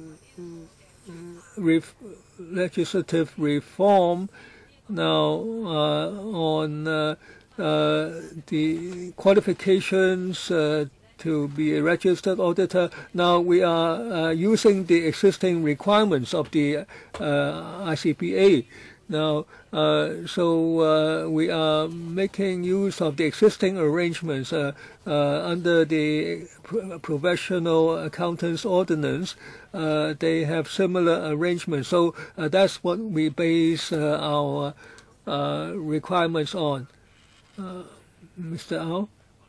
ref legislative reform now uh, on uh, uh, the qualifications uh, to be a registered auditor. Now we are uh, using the existing requirements of the uh, I C P A. Now, uh, so uh, we are making use of the existing arrangements uh, uh, under the Professional Accountants Ordinance. Uh, they have similar arrangements. So uh, that's what we base uh, our uh, requirements on. Uh, Mister Ao?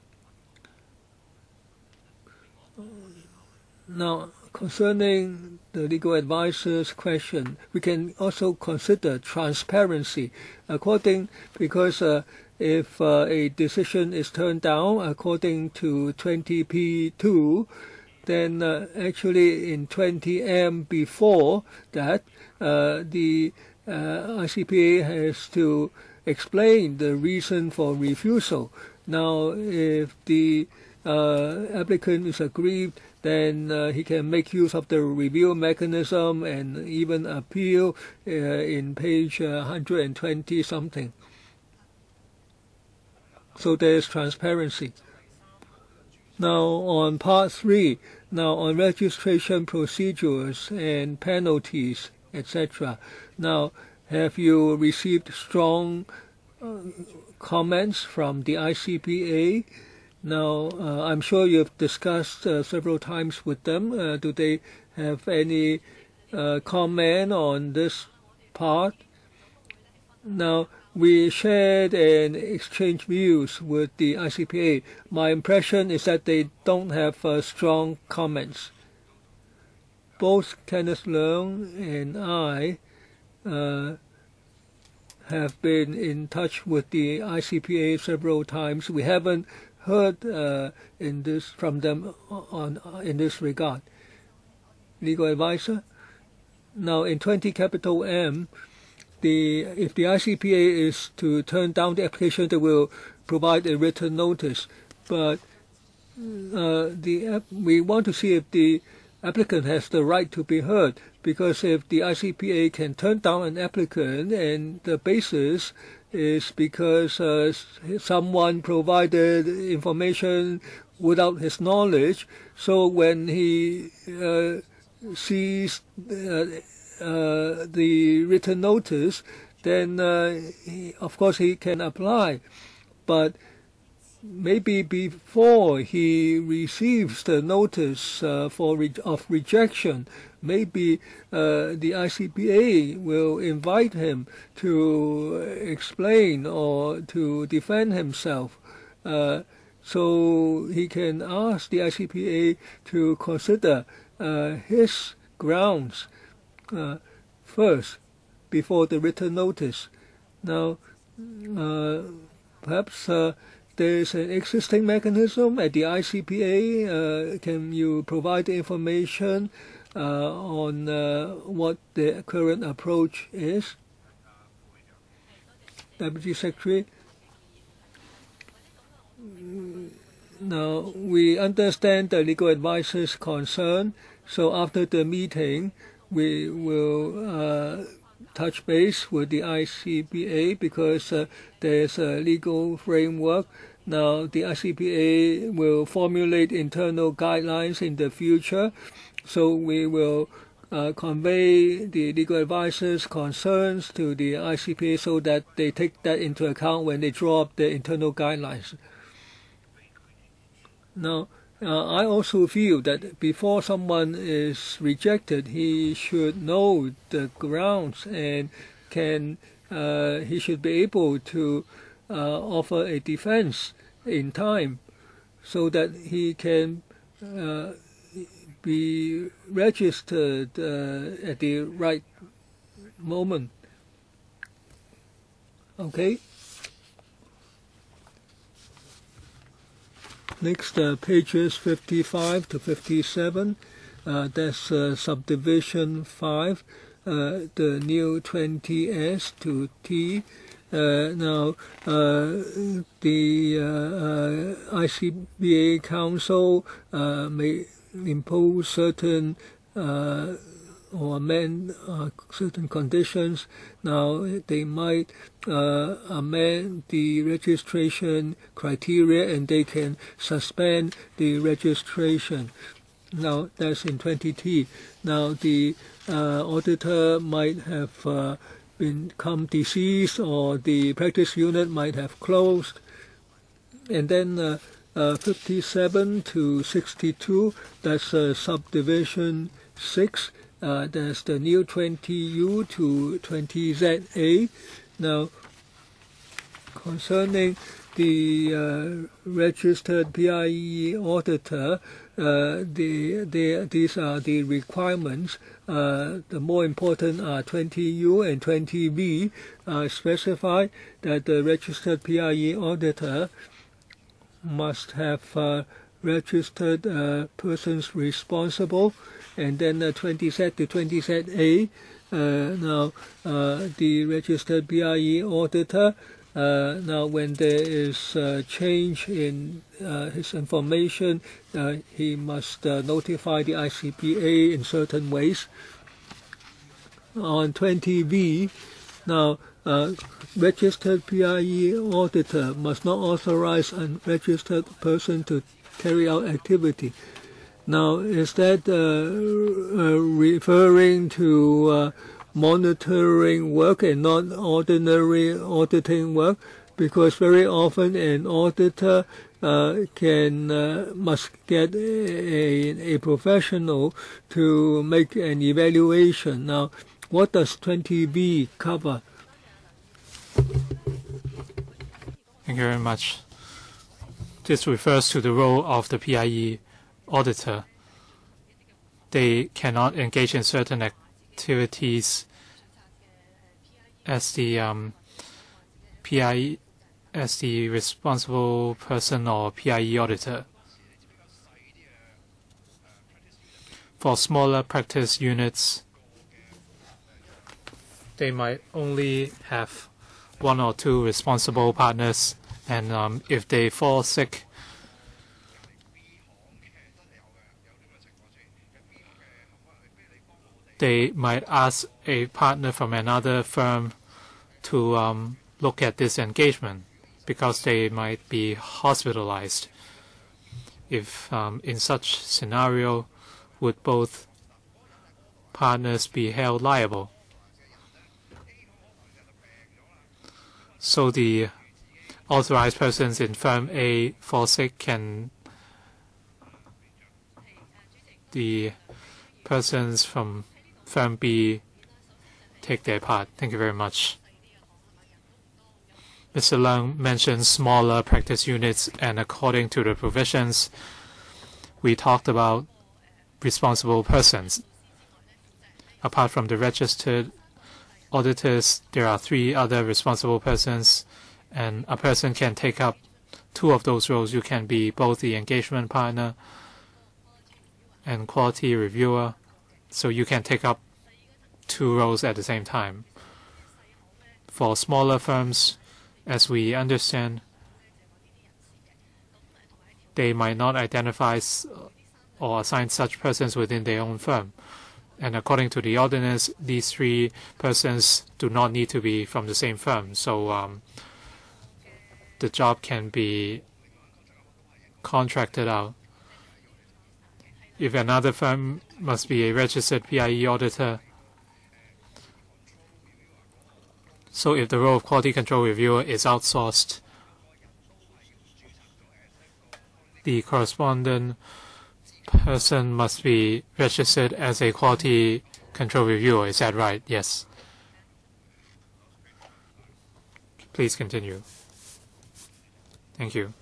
Now, concerning the legal advisor's question, we can also consider transparency. According, because uh, if uh, a decision is turned down according to twenty P two, then uh, actually in twenty M before that, uh, the uh, I C P A has to explain the reason for refusal. Now, if the uh, applicant is aggrieved, then uh, he can make use of the review mechanism and even appeal uh, in page uh, one hundred twenty something. So there's transparency. Now on part three, now on registration procedures and penalties, et cetera. Now, have you received strong uh, comments from the I C P A? Now, uh, I'm sure you've discussed uh, several times with them. Uh, do they have any uh, comment on this part? Now, we shared and exchanged views with the I C P A. My impression is that they don't have uh, strong comments. Both Kenneth Leung and I uh, have been in touch with the I C P A several times. We haven't heard uh, in this from them on in this regard. Legal advisor. Now, in twenty capital M, the if the I C P A is to turn down the application, they will provide a written notice. But uh, the we want to see if the applicant has the right to be heard, because if the I C P A can turn down an applicant and the basis is because uh, someone provided information without his knowledge, so when he uh, sees uh, uh, the written notice, then uh, he, of course he can apply. But maybe before he receives the notice uh, for re of rejection, maybe uh, the I C P A will invite him to explain or to defend himself. Uh, so he can ask the I C P A to consider uh, his grounds uh, first before the written notice. Now, uh, perhaps uh, there is an existing mechanism at the I C P A. Uh, can you provide the information uh, on uh, what the current approach is? Deputy Secretary. Now, we understand the legal advisor's concern, so after the meeting, we will uh, touch base with the I C P A, because uh, there's a legal framework. Now, the I C P A will formulate internal guidelines in the future, so we will uh, convey the legal advisor's concerns to the I C P A so that they take that into account when they draw up the internal guidelines. Now, uh, I also feel that before someone is rejected, he should know the grounds and can uh, he should be able to uh, offer a defense in time, so that he can uh, be registered uh, at the right moment. Okay. Next, uh, pages fifty-five to fifty-seven, uh, that's uh, subdivision five, uh, the new twenty S to T. Uh, now, uh, the uh, uh, I C B A Council uh, may impose certain uh, or amend uh, certain conditions. Now, they might uh, amend the registration criteria, and they can suspend the registration. Now, that's in twenty T. Now, the uh, auditor might have uh, become deceased, or the practice unit might have closed. And then uh, uh, fifty-seven to sixty-two, that's uh, subdivision six. Uh, there's the new twenty U to twenty Z A. Now, concerning the uh, registered P I E auditor, uh, the, the, these are the requirements. Uh, the more important are twenty U and twenty V. Uh, specify that the registered P I E auditor must have uh, registered uh, persons responsible. And then uh, twenty Z to twenty Z A, uh, now uh, the registered P I E auditor, uh, now when there is uh, change in uh, his information, uh, he must uh, notify the I C P A in certain ways. On twenty V, now uh, registered P I E auditor must not authorize a unregistered person to carry out activity. Now, is that uh, uh, referring to uh, monitoring work and not ordinary auditing work? Because very often an auditor uh, can uh, must get a, a professional to make an evaluation. Now, what does twenty B cover? Thank you very much. This refers to the role of the P I E auditor. They cannot engage in certain activities as the um, P I E as the responsible person or P I E auditor. For smaller practice units, they might only have one or two responsible partners, and um, if they fall sick, they might ask a partner from another firm to um, look at this engagement because they might be hospitalized. If um, in such scenario, would both partners be held liable? So the authorized persons in firm A fall sick, can the persons from firm B take their part? Thank you very much. Mister Leung mentioned smaller practice units, and according to the provisions, we talked about responsible persons. Apart from the registered auditors, there are three other responsible persons, and a person can take up two of those roles. You can be both the engagement partner and quality reviewer, so you can take up two roles at the same time. For smaller firms, as we understand, they might not identify or assign such persons within their own firm. And according to the ordinance, these three persons do not need to be from the same firm. So um, the job can be contracted out. If another firm must be a registered P I E auditor, so if the role of quality control reviewer is outsourced, the correspondent person must be registered as a quality control reviewer. Is that right? Yes. Please continue. Thank you.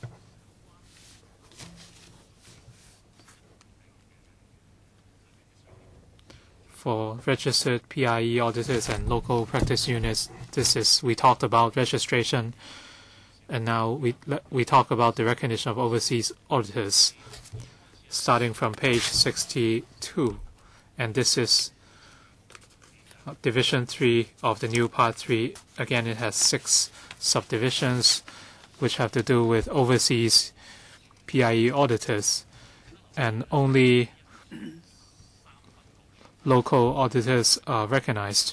For registered P I E auditors and local practice units, this is, we talked about registration, and now we, we talk about the recognition of overseas auditors, starting from page sixty-two. And this is Division three of the new Part three. Again, it has six subdivisions which have to do with overseas P I E auditors, and only local auditors are recognized.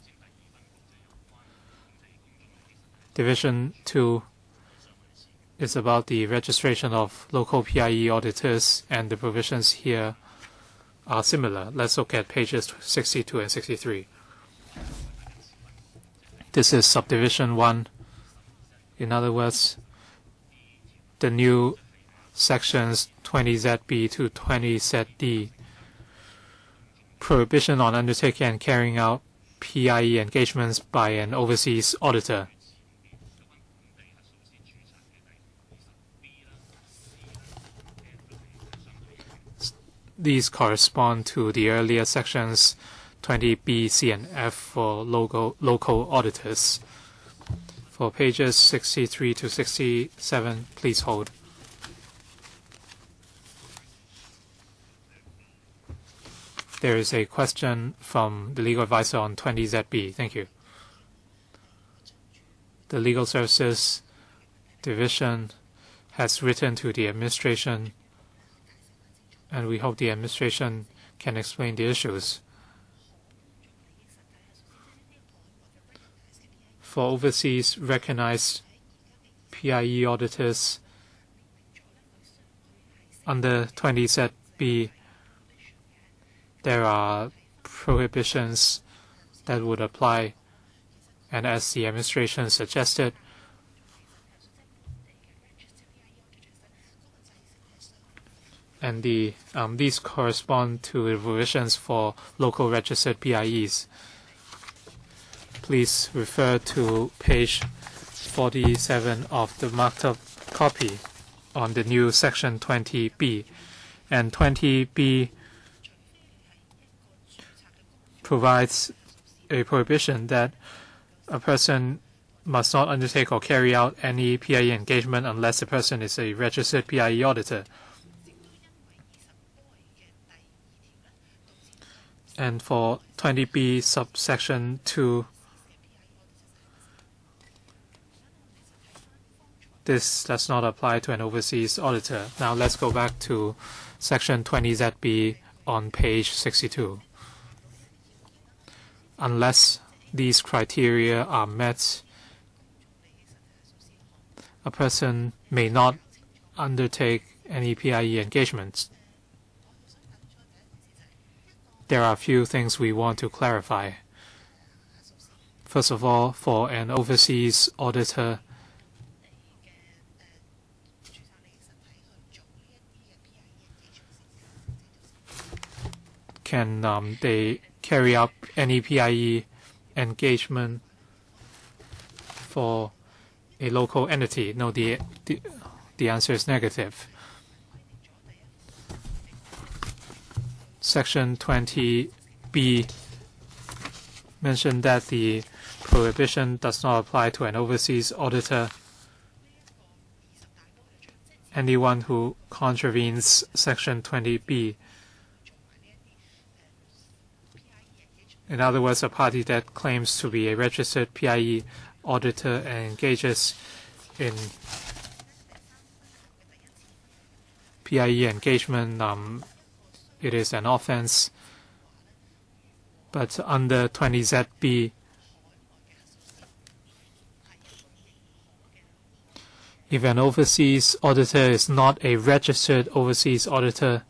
Division two is about the registration of local P I E auditors, and the provisions here are similar. Let's look at pages sixty-two and sixty-three. This is subdivision one. In other words, the new sections twenty Z B to twenty Z D. Prohibition on undertaking and carrying out P I E engagements by an overseas auditor. These correspond to the earlier sections twenty B, C, and F for local, local auditors. For pages sixty-three to sixty-seven, please hold. There is a question from the legal advisor on twenty Z B. Thank you. The Legal Services Division has written to the administration, and we hope the administration can explain the issues. For overseas recognized P I E auditors under twenty Z B, there are prohibitions that would apply, and as the administration suggested, and the um, these correspond to the provisions for local registered P I Es. Please refer to page forty-seven of the marked up copy on the new section twenty B. And twenty B provides a prohibition that a person must not undertake or carry out any P I E engagement unless the person is a registered P I E auditor. And for twenty B subsection two, this does not apply to an overseas auditor. Now let's go back to section twenty Z B on page sixty-two. Unless these criteria are met, a person may not undertake any P I E engagements. There are a few things we want to clarify. First of all, for an overseas auditor, can um, they carry out any P I E engagement for a local entity? No, the, the, the answer is negative. Section twenty B mentioned that the prohibition does not apply to an overseas auditor. Anyone who contravenes Section twenty B, in other words, a party that claims to be a registered P I E auditor and engages in P I E engagement, um, it is an offense. But under twenty Z B, if an overseas auditor is not a registered overseas auditor,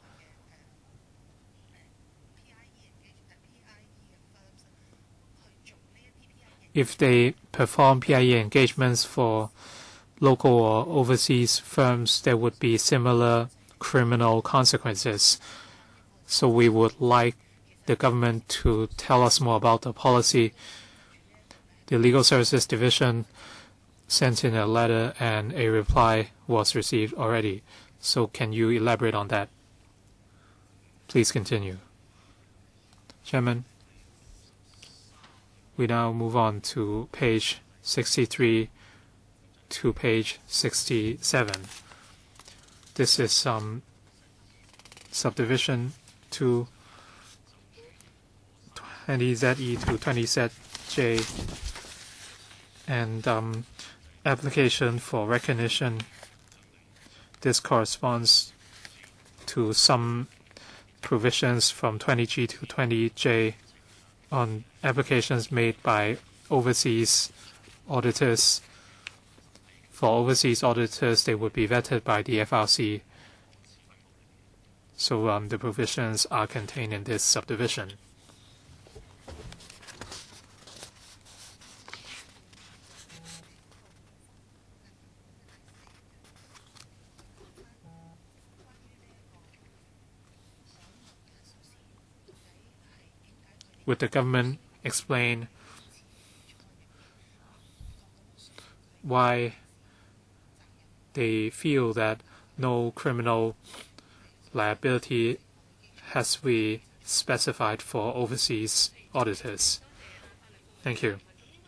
if they perform P I E engagements for local or overseas firms, there would be similar criminal consequences. So we would like the government to tell us more about the policy. The Legal Services Division sent in a letter and a reply was received already. So can you elaborate on that? Please continue. Chairman, we now move on to page sixty-three to page sixty-seven. This is um, subdivision to twenty Z E to twenty Z J and um, application for recognition. This corresponds to some provisions from twenty G to twenty J on applications made by overseas auditors. For overseas auditors, they would be vetted by the F R C. So um, the provisions are contained in this subdivision. Would the government explain why they feel that no criminal liability has to be specified for overseas auditors? Thank you.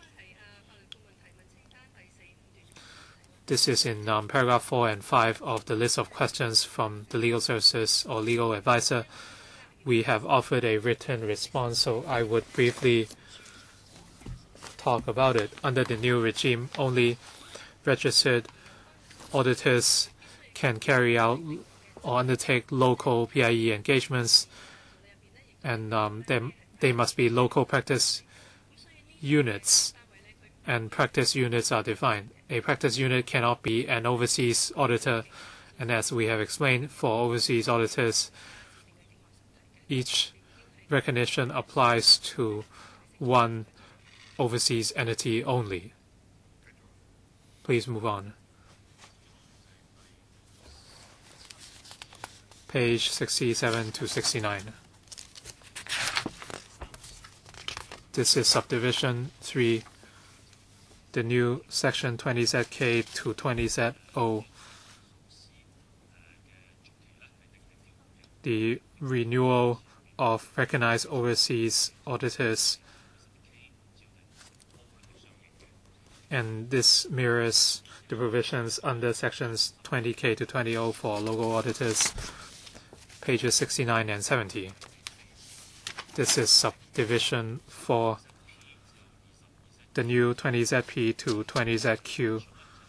This is in um, paragraph four and five of the list of questions from the legal services or legal advisor. We have offered a written response, so I would briefly talk about it. Under the new regime, only registered auditors can carry out or undertake local P I E engagements, and um, they, they must be local practice units, and practice units are defined. A practice unit cannot be an overseas auditor, and as we have explained, for overseas auditors, each recognition applies to one overseas entity only. Please move on. Page sixty-seven to sixty-nine. This is subdivision three, the new section twenty Z K to twenty Z O. The renewal of recognized overseas auditors. and this mirrors the provisions under sections twenty K to twenty O for local auditors, pages sixty-nine and seventy. This is subdivision for the new twenty Z P to twenty Z Q.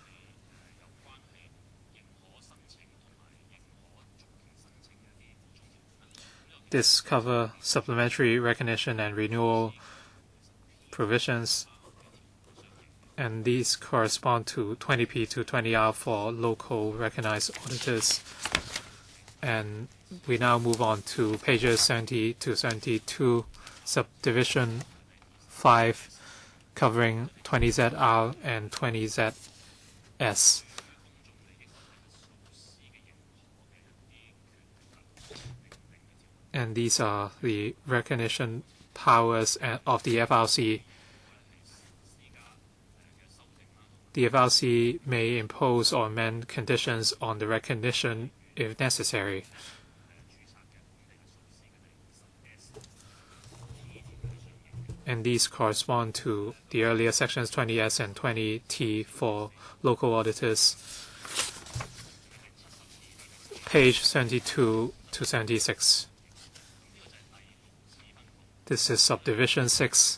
This covers supplementary recognition and renewal provisions, and these correspond to twenty P to twenty R for local recognized auditors. And we now move on to pages seventy to seventy-two, subdivision five, covering twenty Z R and twenty Z S. And these are the recognition powers of the F R C. The F R C may impose or amend conditions on the recognition if necessary. And these correspond to the earlier sections twenty S and twenty T for local auditors. Page seventy-two to seventy-six. This is subdivision six,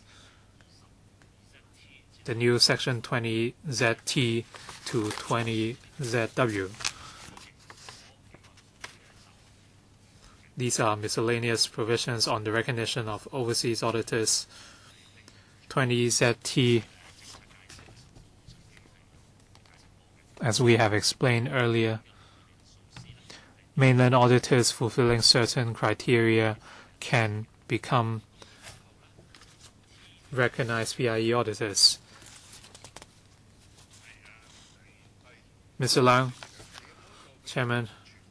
the new section twenty Z T to twenty Z W. These are miscellaneous provisions on the recognition of overseas auditors. twenty Z T, as we have explained earlier, mainland auditors fulfilling certain criteria can become recognized P I E auditors. Mister Leung, Chairman,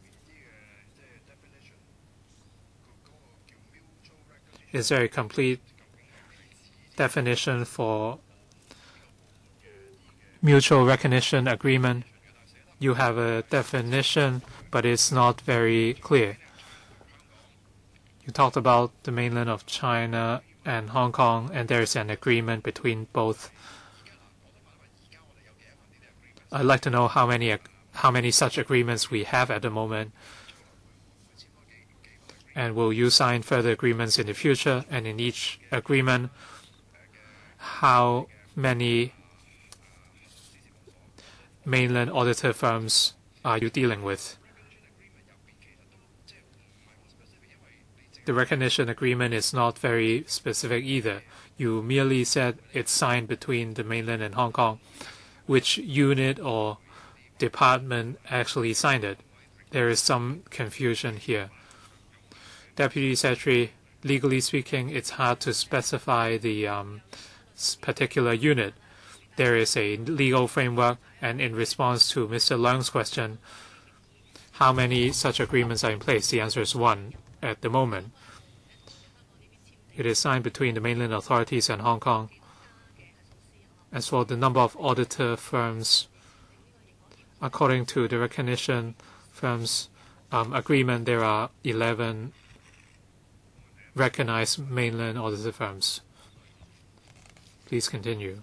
is there a complete definition for mutual recognition agreement? You have a definition, but it's not very clear. You talked about the mainland of China and Hong Kong, and there is an agreement between both. I'd like to know how many how many such agreements we have at the moment, and will you sign further agreements in the future? And in each agreement, how many mainland auditor firms are you dealing with? The recognition agreement is not very specific either. You merely said it's signed between the mainland and Hong Kong. Which unit or department actually signed it? There is some confusion here. Deputy Secretary, legally speaking, it's hard to specify the um, particular unit. There is a legal framework, and in response to Mister Leung's question, how many such agreements are in place? The answer is one at the moment. It is signed between the mainland authorities and Hong Kong. As for the number of auditor firms, according to the recognition firms um, agreement, there are eleven recognized mainland auditor firms. Please continue.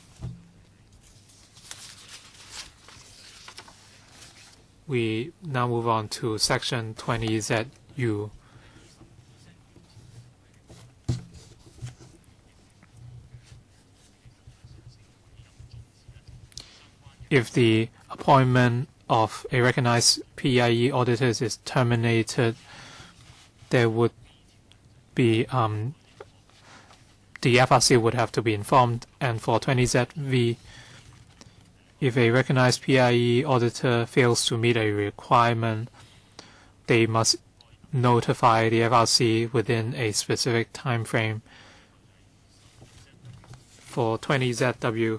We now move on to section twenty Z U. If the appointment of a recognized P I E auditors is terminated, there would be um, the F R C would have to be informed. And for twenty Z V, if a recognized P I E auditor fails to meet a requirement, they must notify the F R C within a specific time frame. For twenty Z W,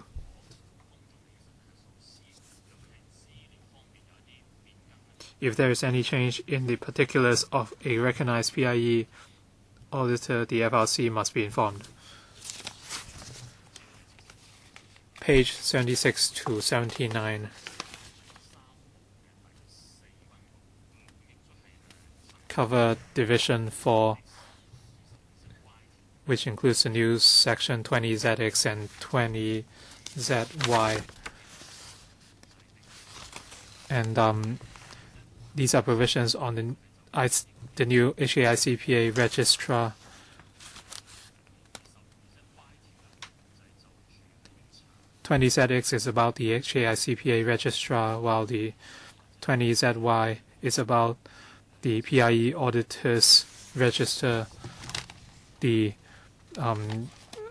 if there is any change in the particulars of a recognized P I E auditor, the F R C must be informed. Page seventy-six to seventy-nine. Cover Division four, which includes the new section twenty Z X and twenty Z Y. And um, these are provisions on the, I, the new H A I C P A registrar. twenty Z X is about the H A I C P A registrar, while the twenty Z Y is about the P I E auditors register, the um,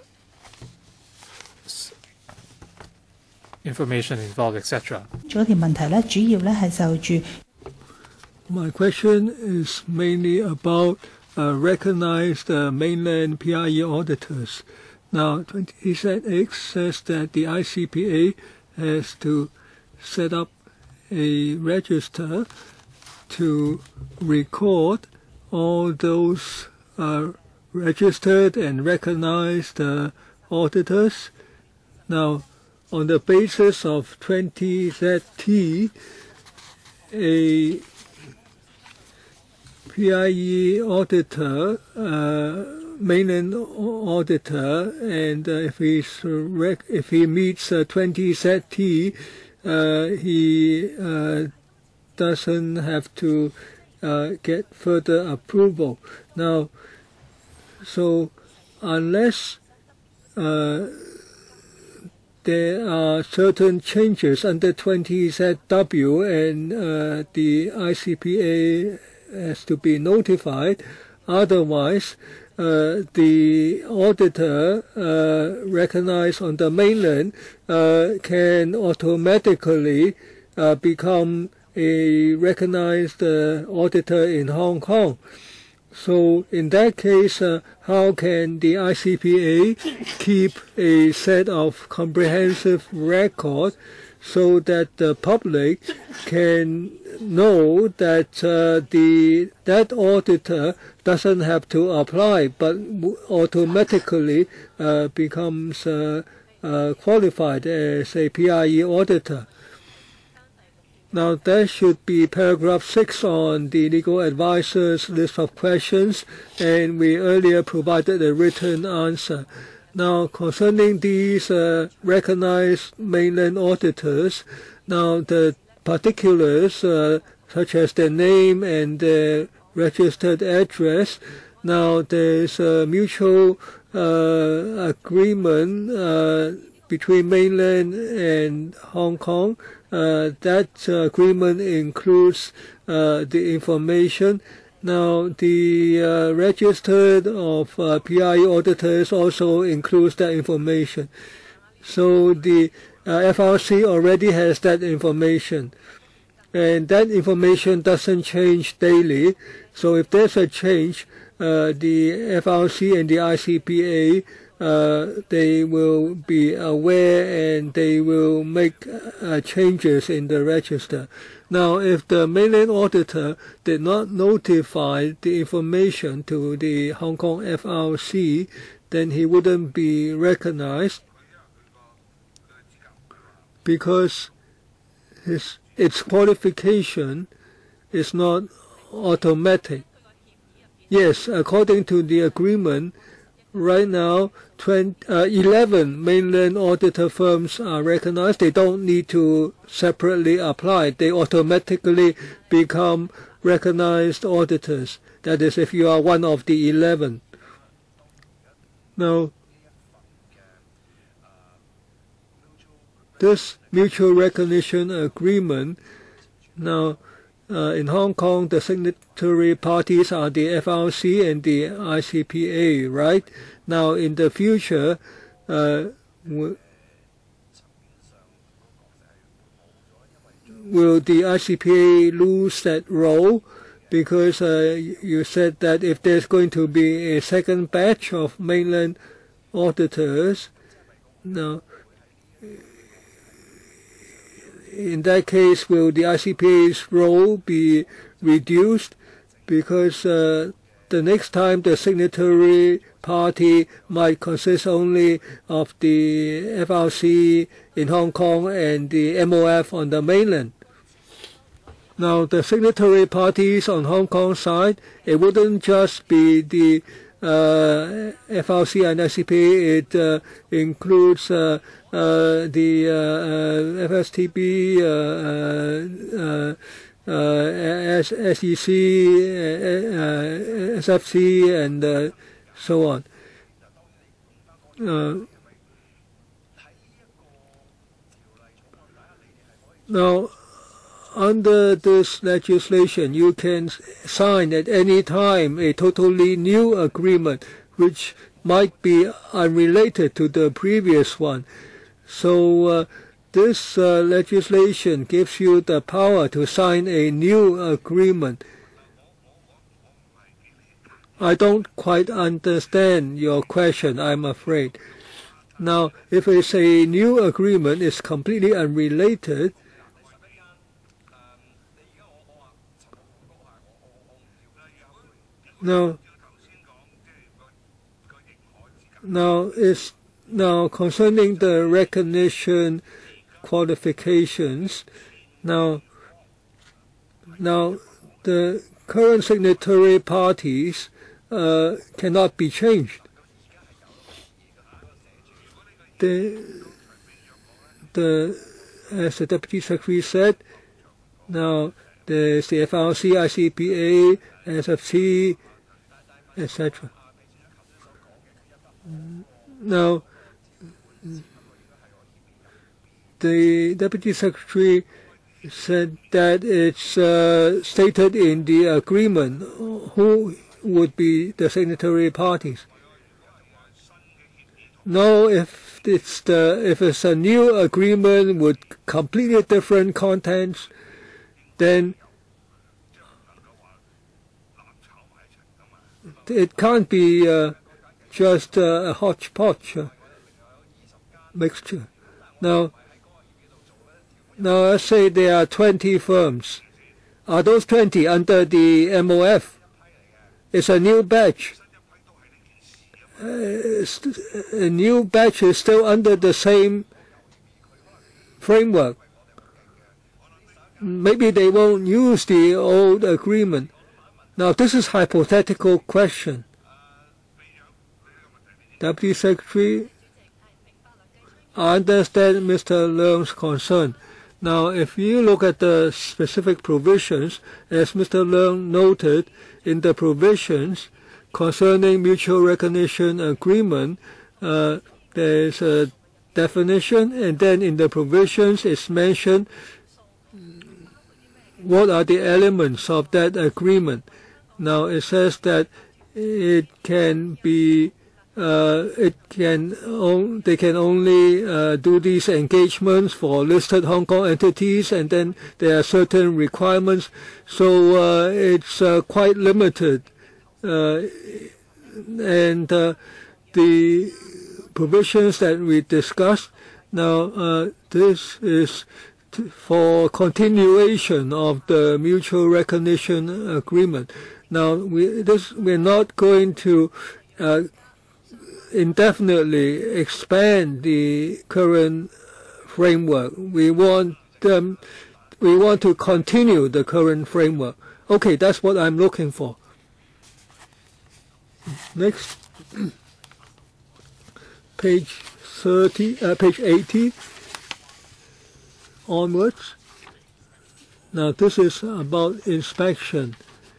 information involved, et cetera. 仲有一條問題咧，主要咧係就住 My question is mainly about uh, recognized uh, mainland P I E auditors. Now, twenty Z X says that the I C P A has to set up a register to record all those uh, registered and recognized uh, auditors. Now, on the basis of twenty Z T, a P I E auditor, uh, mainland auditor, and uh, if he's rec if he meets uh, twenty Z T, uh, he uh, doesn't have to uh, get further approval. Now, so unless uh, there are certain changes under twenty Z W and uh, the I C P A has to be notified. Otherwise, uh, the auditor uh, recognized on the mainland uh, can automatically uh, become a recognized uh, auditor in Hong Kong. So in that case, uh, how can the I C P A keep a set of comprehensive record so that the public can know that uh, the that auditor doesn't have to apply, but automatically uh, becomes uh, uh, qualified as a P I E auditor? Now, that should be paragraph six on the legal advisor's list of questions, and we earlier provided a written answer. Now, concerning these uh, recognized mainland auditors, now the particulars, uh, such as their name and their registered address, now there's a mutual uh, agreement uh, between mainland and Hong Kong. Uh, that uh, agreement includes uh, the information. Now, the uh, registered of uh, P I E auditors also includes that information. So the uh, F R C already has that information. And that information doesn't change daily. So if there's a change, uh, the F R C and the I C P A Uh, they will be aware and they will make uh, changes in the register. Now, if the mainland auditor did not notify the information to the Hong Kong F R C, then he wouldn't be recognized because his, its qualification is not automatic. Yes, according to the agreement, right now, twenty, uh, eleven mainland auditor firms are recognized. They don't need to separately apply. They automatically become recognized auditors. That is, if you are one of the eleven. Now, this mutual recognition agreement, now, Uh, in Hong Kong, the signatory parties are the F R C and the I C P A, right? Now, in the future, uh, will the I C P A lose that role? Because uh, you said that if there's going to be a second batch of mainland auditors, now, in that case, will the I C P A's role be reduced? Because uh, the next time the signatory party might consist only of the F R C in Hong Kong and the M O F on the mainland. Now, the signatory parties on Hong Kong side, it wouldn't just be the uh, F R C and I C P A. It uh, includes uh, uh, the uh, uh, F S T B, uh, uh, uh, S E C, uh, S F C, and uh, so on. Uh, now, under this legislation, you can sign at any time a totally new agreement which might be unrelated to the previous one. So uh, this uh, legislation gives you the power to sign a new agreement. I don't quite understand your question, I'm afraid. Now, if it's a new agreement, it's completely unrelated. Now, now is now concerning the recognition qualifications. Now, now the current signatory parties uh, cannot be changed. The the as the Deputy Secretary said, now there's the F R C, I C P A, S F C, et cetera. Now, the Deputy Secretary said that it's uh, stated in the agreement who would be the signatory parties. No, if it's the if it's a new agreement with completely different contents, then it can't be uh, just uh, a hodgepodge uh, mixture. Now, now let's say there are twenty firms. Are those twenty under the M O F? It's a new batch. Uh, a new batch is still under the same framework. Maybe they won't use the old agreement. Now, this is a hypothetical question. Deputy Secretary, I understand Mister Leung's concern. Now, if you look at the specific provisions, as Mister Leung noted, in the provisions concerning mutual recognition agreement, uh, there is a definition, and then in the provisions it's mentioned what are the elements of that agreement. Now it says that it can be, uh, it can on, they can only uh, do these engagements for listed Hong Kong entities, and then there are certain requirements. So uh, it's uh, quite limited, uh, and uh, the provisions that we discussed. Now uh, this is for continuation of the mutual recognition agreement. Now, we, this, we're not going to uh, indefinitely expand the current framework. We want them, we want to continue the current framework. Okay, that's what I'm looking for. Next, page thirty, uh, page eighty onwards. Now, this is about inspection.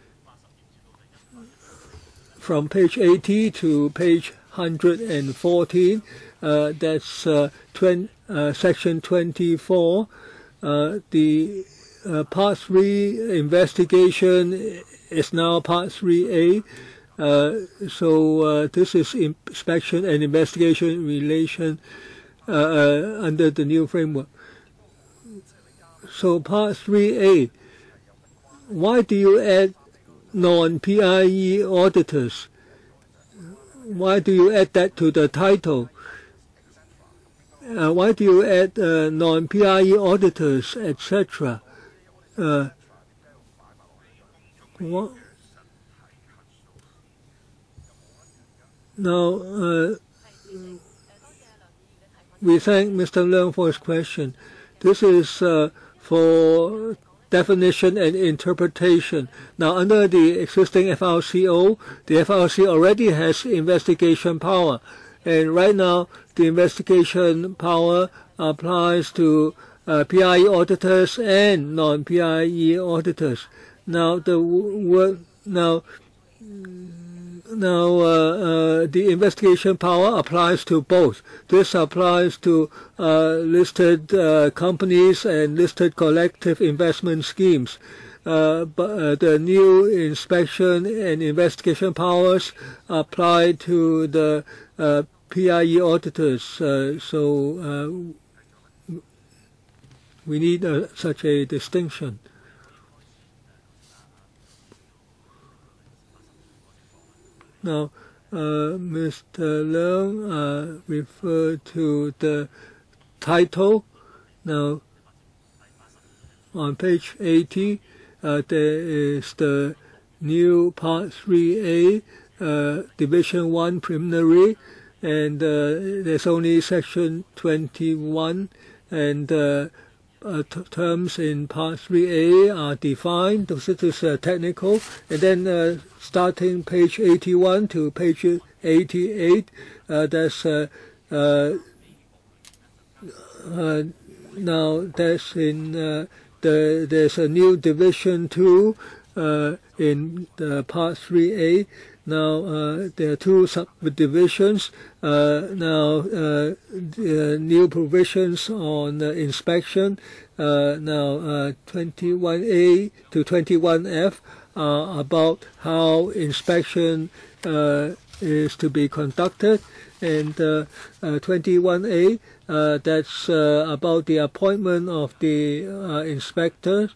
From page eighty to page one hundred fourteen, uh, that's uh, uh, section twenty-four. Uh, the uh, part three investigation is now part three A. Uh, so uh, this is inspection and investigation relation uh, uh, under the new framework. So part three A, why do you add non-P I E auditors? Why do you add that to the title? Uh, why do you add uh, non-P I E auditors, et cetera? Uh, what? Now, uh, we thank Mister Leung for his question. This is uh, for definition and interpretation. Now, under the existing F R C O, the F R C already has investigation power. And right now, the investigation power applies to uh, P I E auditors and non-P I E auditors. Now, the word now. Now, uh, uh, the investigation power applies to both. This applies to uh, listed uh, companies and listed collective investment schemes. Uh, but uh, the new inspection and investigation powers apply to the uh, P I E auditors. Uh, so uh, we need uh, such a distinction. Now, uh, Mister Leung uh, referred to the title. Now, on page eighty, uh, there is the new Part three A, uh, Division one Preliminary, and uh, there's only Section twenty-one, and uh, Uh, t terms in Part three A are defined. This is uh, technical. And then uh, starting page eighty-one to page eighty-eight, uh, that's uh, uh, uh, now that's in uh, the there's a new Division two uh, in the Part three A. Now, uh, there are two subdivisions. Uh, now, uh, the new provisions on uh, inspection. Uh, now, uh, twenty-one A to twenty-one F are about how inspection uh, is to be conducted. And uh, uh, twenty-one A, uh, that's uh, about the appointment of the uh, inspectors.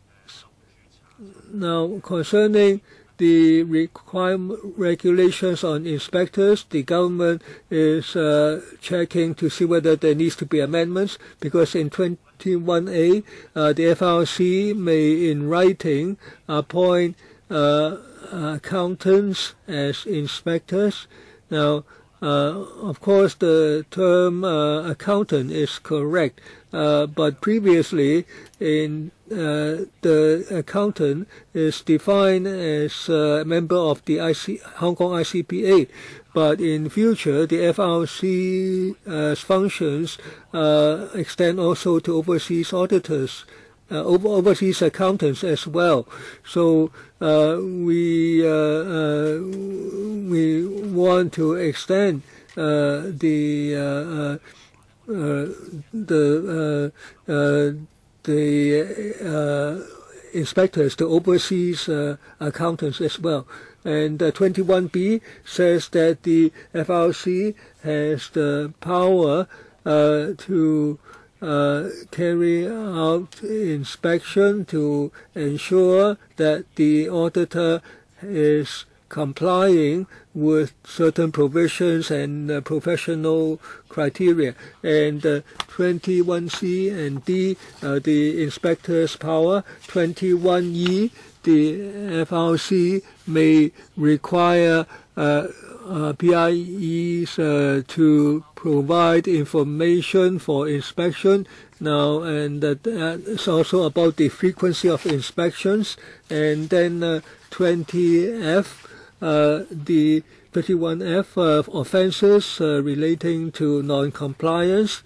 Now, concerning the requirement regulations on inspectors, the government is uh, checking to see whether there needs to be amendments, because in twenty-one A, uh, the F R C may, in writing, appoint uh, accountants as inspectors. Now, uh, of course, the term uh, accountant is correct, uh, but previously in Uh, the accountant is defined as a member of the I C, Hong Kong I C P A, but in future the F R C's uh, functions uh, extend also to overseas auditors, uh, over, overseas accountants as well. So uh, we uh, uh, we want to extend uh, the uh, uh, uh, the uh, uh, the uh, inspectors to overseas uh, accountants as well. And uh, twenty-one B says that the F R C has the power uh, to uh, carry out inspection to ensure that the auditor is complying with certain provisions and uh, professional criteria. And uh, twenty-one C and D, uh, the inspector's power. twenty-one E, the F R C may require uh, uh, P I Es uh, to provide information for inspection. Now, and uh, it's also about the frequency of inspections. And then uh, twenty F, Uh, the thirty-one F uh, offenses uh, relating to non-compliance.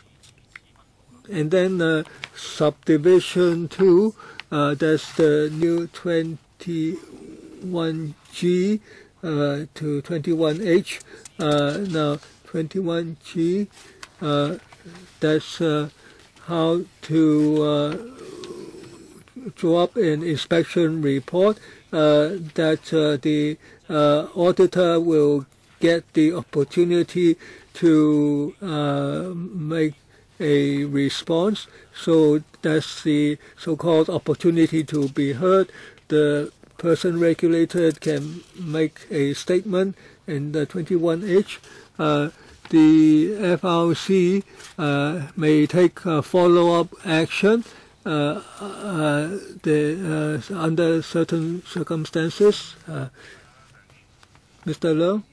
And then uh, subdivision two, uh, that's the new twenty-one G uh, to twenty-one H. Uh, now, twenty-one G, uh, that's uh, how to uh, draw up an inspection report. Uh, that uh, the uh, auditor will get the opportunity to uh, make a response. So that's the so-called opportunity to be heard. The person regulated can make a statement. In the twenty-one H, uh, the F R C uh, may take a follow-up action Uh, uh, the, uh, under certain circumstances. Uh, Mister Leung?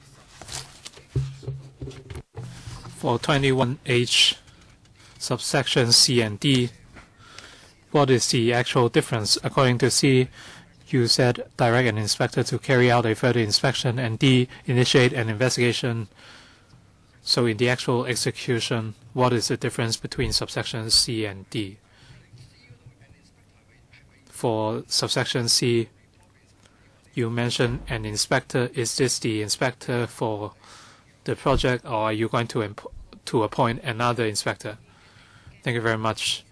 For twenty-one H, subsection C and D, what is the actual difference? According to C, you said direct an inspector to carry out a further inspection, and D, initiate an investigation. So in the actual execution, what is the difference between subsection C and D? For subsection C, you mentioned an inspector. Is this the inspector for the project, or are you going to, to appoint another inspector? Thank you very much.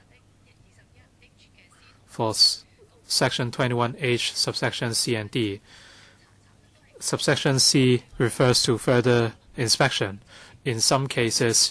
For section twenty-one H, subsection C and D, subsection C refers to further inspection. In some cases,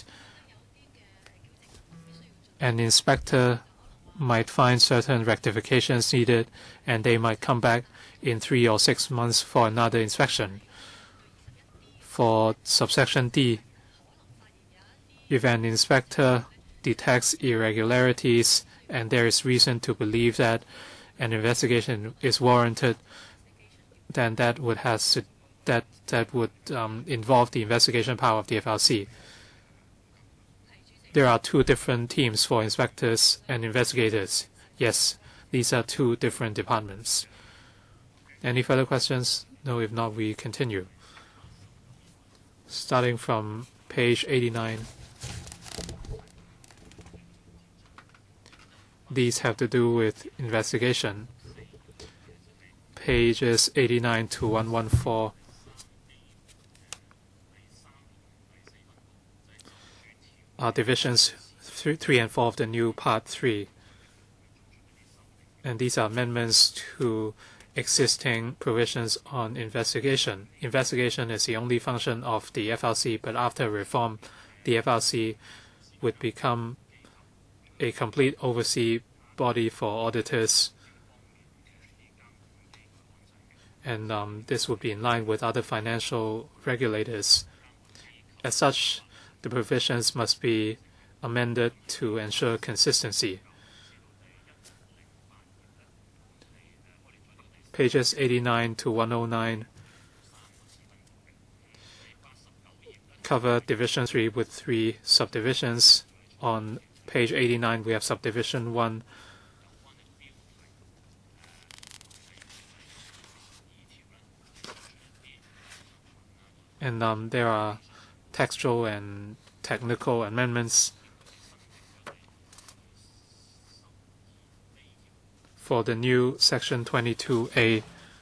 an inspector might find certain rectifications needed, and they might come back in three or six months for another inspection. For subsection D, if an inspector detects irregularities and there is reason to believe that an investigation is warranted, then that would has to, that that would um, involve the investigation power of the F R C. There are two different teams for inspectors and investigators. Yes, these are two different departments. Any further questions? No, if not, we continue. Starting from page eighty-nine. These have to do with investigation. Pages eighty-nine to one fourteen. Are divisions three, three and four of the new part three. And these are amendments to existing provisions on investigation. Investigation is the only function of the F R C, but after reform, the F R C would become a complete overseas body for auditors, and um, this would be in line with other financial regulators. As such, the provisions must be amended to ensure consistency. Pages eighty-nine to one oh nine cover Division three with three subdivisions. On page eighty-nine, we have Subdivision one. And um, there are textual and technical amendments for the new Section twenty-two A.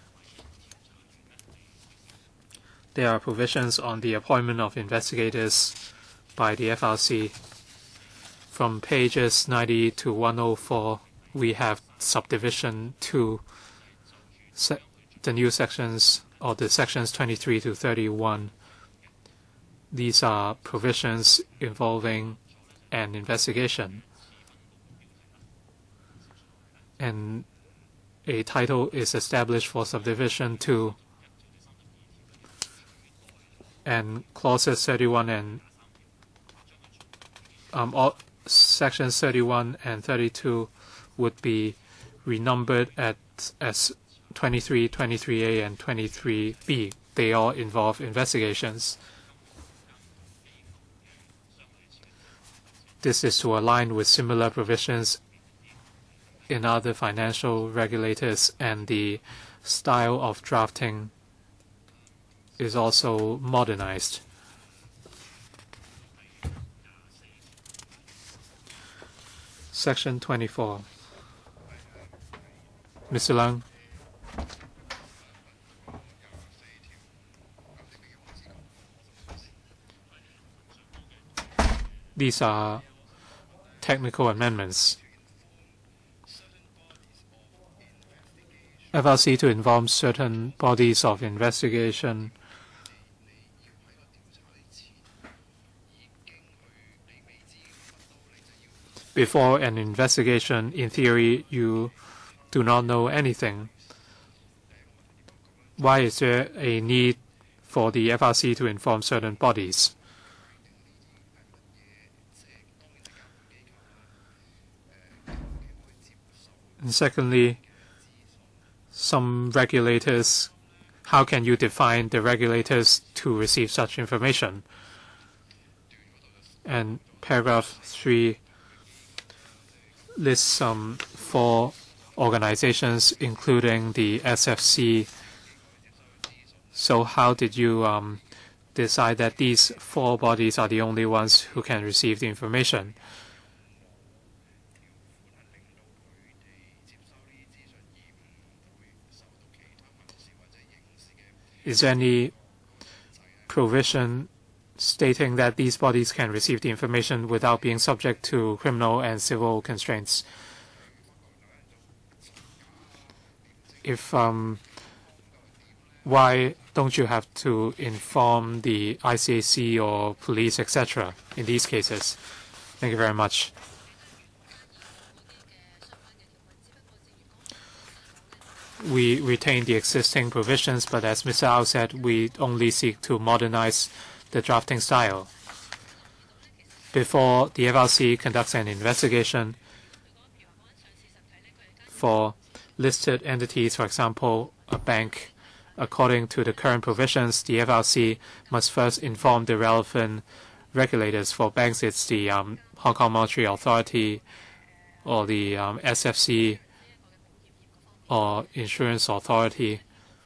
There are provisions on the appointment of investigators by the F R C. From pages ninety to one oh four, we have Subdivision two, se the new sections, or the sections twenty-three to thirty-one. These are provisions involving an investigation. And a title is established for Subdivision two. And clauses thirty-one and um, all, sections thirty-one and thirty-two would be renumbered at as twenty-three, twenty-three A, and twenty-three B. They all involve investigations. This is to align with similar provisions in other financial regulators, and the style of drafting is also modernized. Section twenty-four. Mister Leung. These are technical amendments. F R C to inform certain bodies of investigation before an investigation. In theory, you do not know anything. Why is there a need for the F R C to inform certain bodies? And secondly, some regulators, how can you define the regulators to receive such information? And paragraph three lists some four organizations, including the S F C. So how did you um, decide that these four bodies are the only ones who can receive the information? Is there any provision stating that these bodies can receive the information without being subject to criminal and civil constraints? If um, why don't you have to inform the I C A C or police, et cetera, in these cases? Thank you very much. We retain the existing provisions, but as Mister Au said, we only seek to modernize the drafting style. Before the F R C conducts an investigation for listed entities, for example, a bank, according to the current provisions, the F R C must first inform the relevant regulators. For banks, it's the um, Hong Kong Monetary Authority or the um, S F C or Insurance Authority.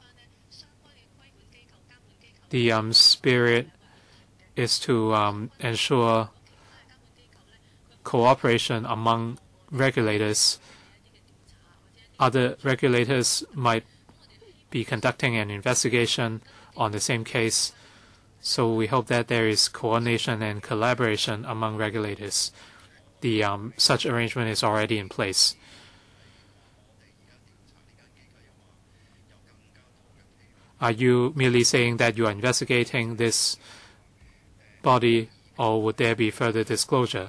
The um, spirit is to um, ensure cooperation among regulators. Other regulators might be conducting an investigation on the same case, so we hope that there is coordination and collaboration among regulators. The um, such arrangement is already in place. Are you merely saying that you are investigating this body, or would there be further disclosure?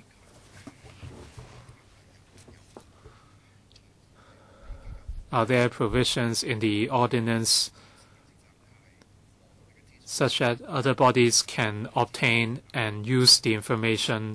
Are there provisions in the ordinance such that other bodies can obtain and use the information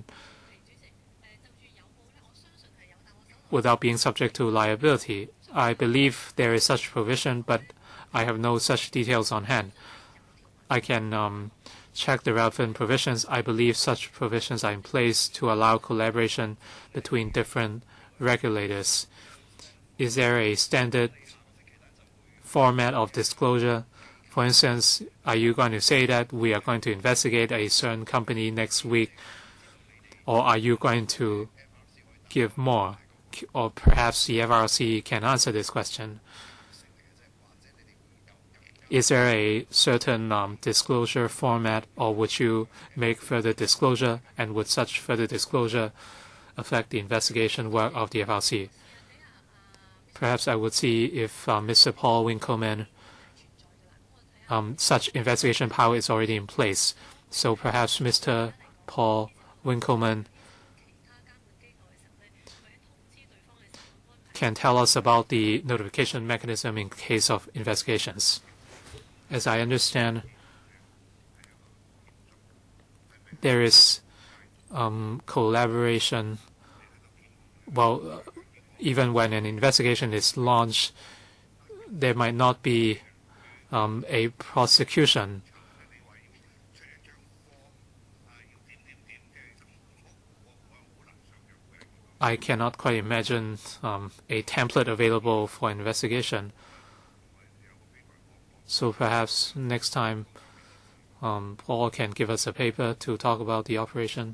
without being subject to liability? I believe there is such provision, but I have no such details on hand. I can um, check the relevant provisions. I believe such provisions are in place to allow collaboration between different regulators. Is there a standard format of disclosure? For instance, are you going to say that we are going to investigate a certain company next week, or are you going to give more? Or perhaps the F R C can answer this question. Is there a certain um, disclosure format, or would you make further disclosure, and would such further disclosure affect the investigation work of the F R C? Perhaps I would see if uh, Mister Paul Winkleman, um, such investigation power is already in place. So perhaps Mister Paul Winkleman can tell us about the notification mechanism in case of investigations. As I understand, there is um, collaboration. Well, uh, even when an investigation is launched, there might not be um, a prosecution. I cannot quite imagine um, a template available for investigation. So perhaps next time um, Paul can give us a paper to talk about the operation.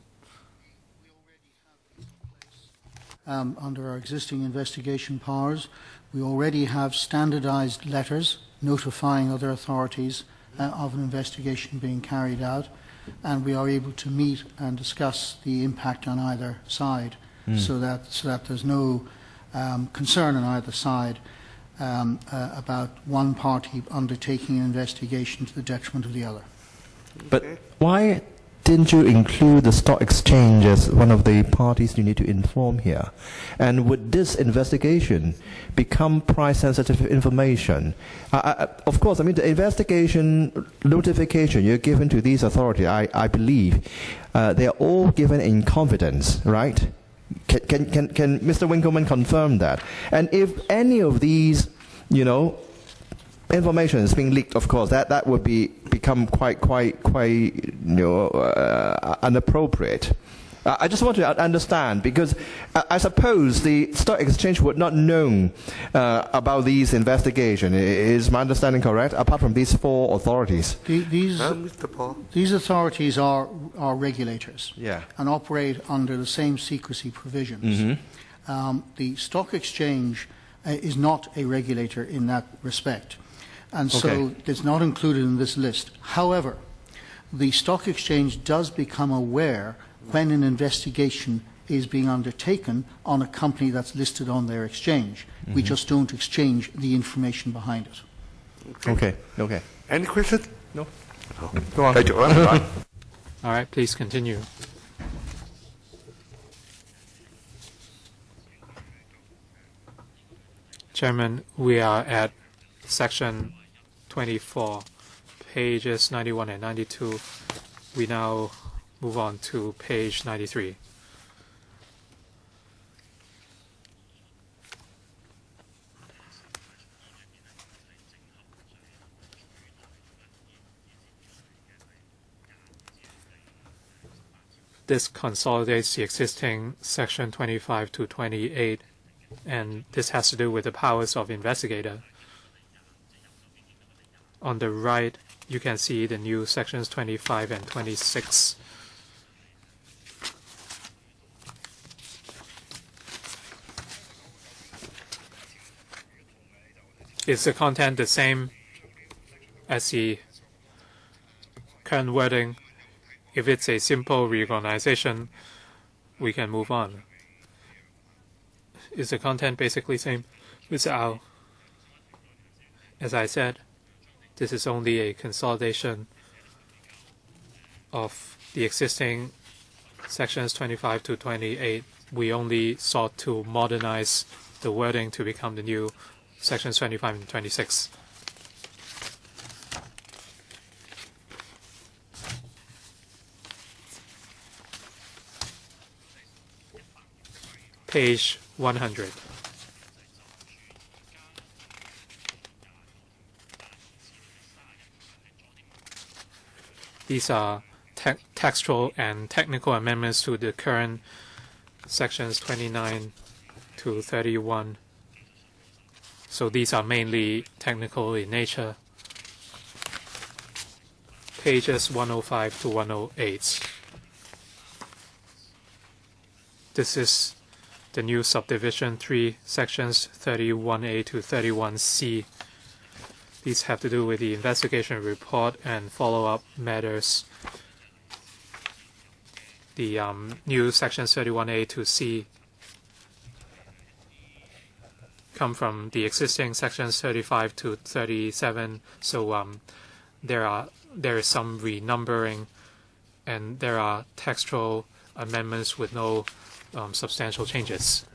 Um, under our existing investigation powers, we already have standardized letters notifying other authorities uh, of an investigation being carried out, and we are able to meet and discuss the impact on either side, mm. so that so that there's no um, concern on either side um, uh, about one party undertaking an investigation to the detriment of the other. But why didn't you include the stock exchange as one of the parties you need to inform here? And would this investigation become price-sensitive information? I, I, of course, I mean, the investigation notification you're given to these authorities, I, I believe, uh, they are all given in confidence, right? Can, can, can, can Mister Winkleman confirm that? And if any of these, you know, information is being leaked, of course, that, that would be become quite, quite, quite, you know, uh, inappropriate. Uh, I just want to understand, because uh, I suppose the stock exchange would not know uh, about these investigations. Is my understanding correct? Apart from these four authorities, the, these Uh, Mister Paul. these authorities are are regulators, yeah, and operate under the same secrecy provisions. Mm-hmm. Um, the stock exchange uh, is not a regulator in that respect, and so Okay. it's not included in this list. However, the stock exchange does become aware when an investigation is being undertaken on a company that's listed on their exchange. Mm-hmm. We just don't exchange the information behind it. okay, okay. Any question? No. Oh. Go on. 繼續啦，唔該。 All right, please continue. Chairman, we are at section twenty-four, pages ninety-one and ninety-two. We now move on to page ninety-three. This consolidates the existing section twenty-five to twenty-eight, and this has to do with the powers of investigator. On the right, you can see the new sections twenty-five and twenty-six. Is the content the same as the current wording? If it's a simple reorganization, we can move on. Is the content basically same? Mister Au, as I said, this is only a consolidation of the existing sections twenty-five to twenty-eight. We only sought to modernize the wording to become the new sections twenty-five and twenty-six. Page one hundred. These are te textual and technical amendments to the current sections twenty-nine to thirty-one. So these are mainly technical in nature. Pages one oh five to one oh eight. This is the new subdivision three, sections thirty-one A to thirty-one C. These have to do with the investigation report and follow-up matters. The um, new sections thirty-one A to C come from the existing sections thirty-five to thirty-seven. So um, there are there is some renumbering, and there are textual amendments with no um, substantial changes.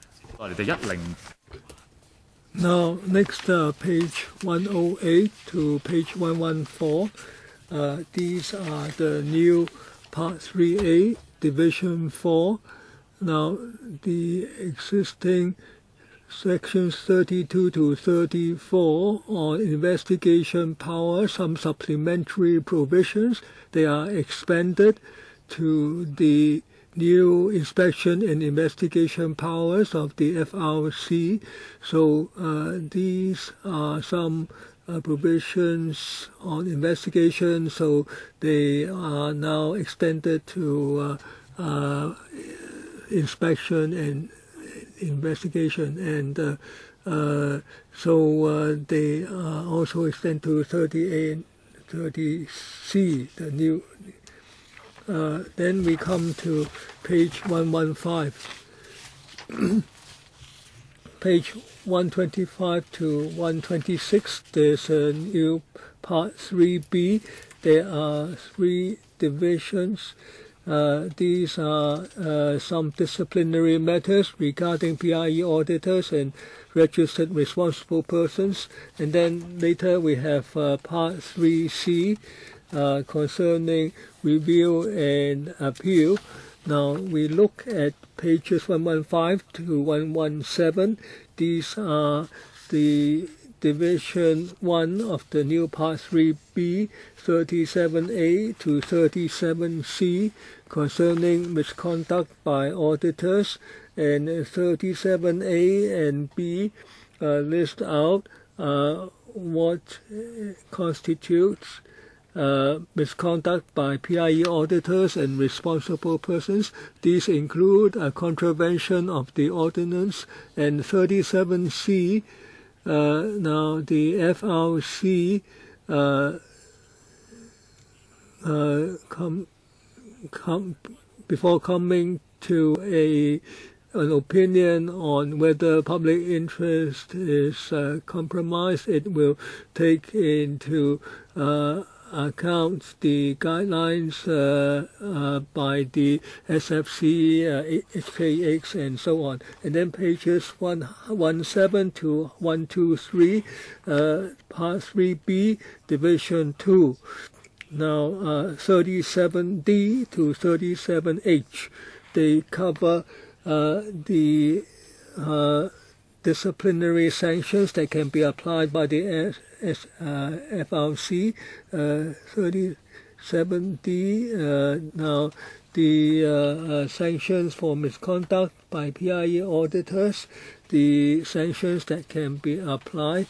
Now, next uh, page one oh eight to page one fourteen. Uh, these are the new Part three A, Division four. Now, the existing sections thirty-two to thirty-four on investigation power, some supplementary provisions, they are expanded to the new inspection and investigation powers of the F R C. So uh, these are some uh, provisions on investigation, so they are now extended to uh, uh, inspection and investigation, and uh, uh, so uh, they uh, also extend to thirty A and thirty C, the new. Uh, then we come to page one fifteen. Page one twenty-five to one twenty-six, there's a new Part three B. There are three divisions. Uh, these are uh, some disciplinary matters regarding P I E auditors and registered responsible persons. And then later we have uh, Part three C uh, concerning review and appeal. Now we look at pages one fifteen to one seventeen. These are the Division one of the new Part three B, thirty-seven A to thirty-seven C concerning misconduct by auditors, and thirty-seven A and B uh, list out uh, what constitutes uh, misconduct by P I E auditors and responsible persons. These include a contravention of the ordinance, and thirty-seven C. Uh, now the F R C uh, uh, come, come, before coming to a an opinion on whether public interest is uh, compromised, it will take into uh, account the guidelines uh, uh, by the S F C, uh, H K X, and so on. And then pages one seventeen to one twenty-three, uh, Part three B, Division two. Now, uh, thirty-seven D to thirty-seven H, they cover uh, the uh, disciplinary sanctions that can be applied by the S, S, uh, F R C. uh, thirty-seven D, uh, now the uh, uh, sanctions for misconduct by P I E auditors, the sanctions that can be applied.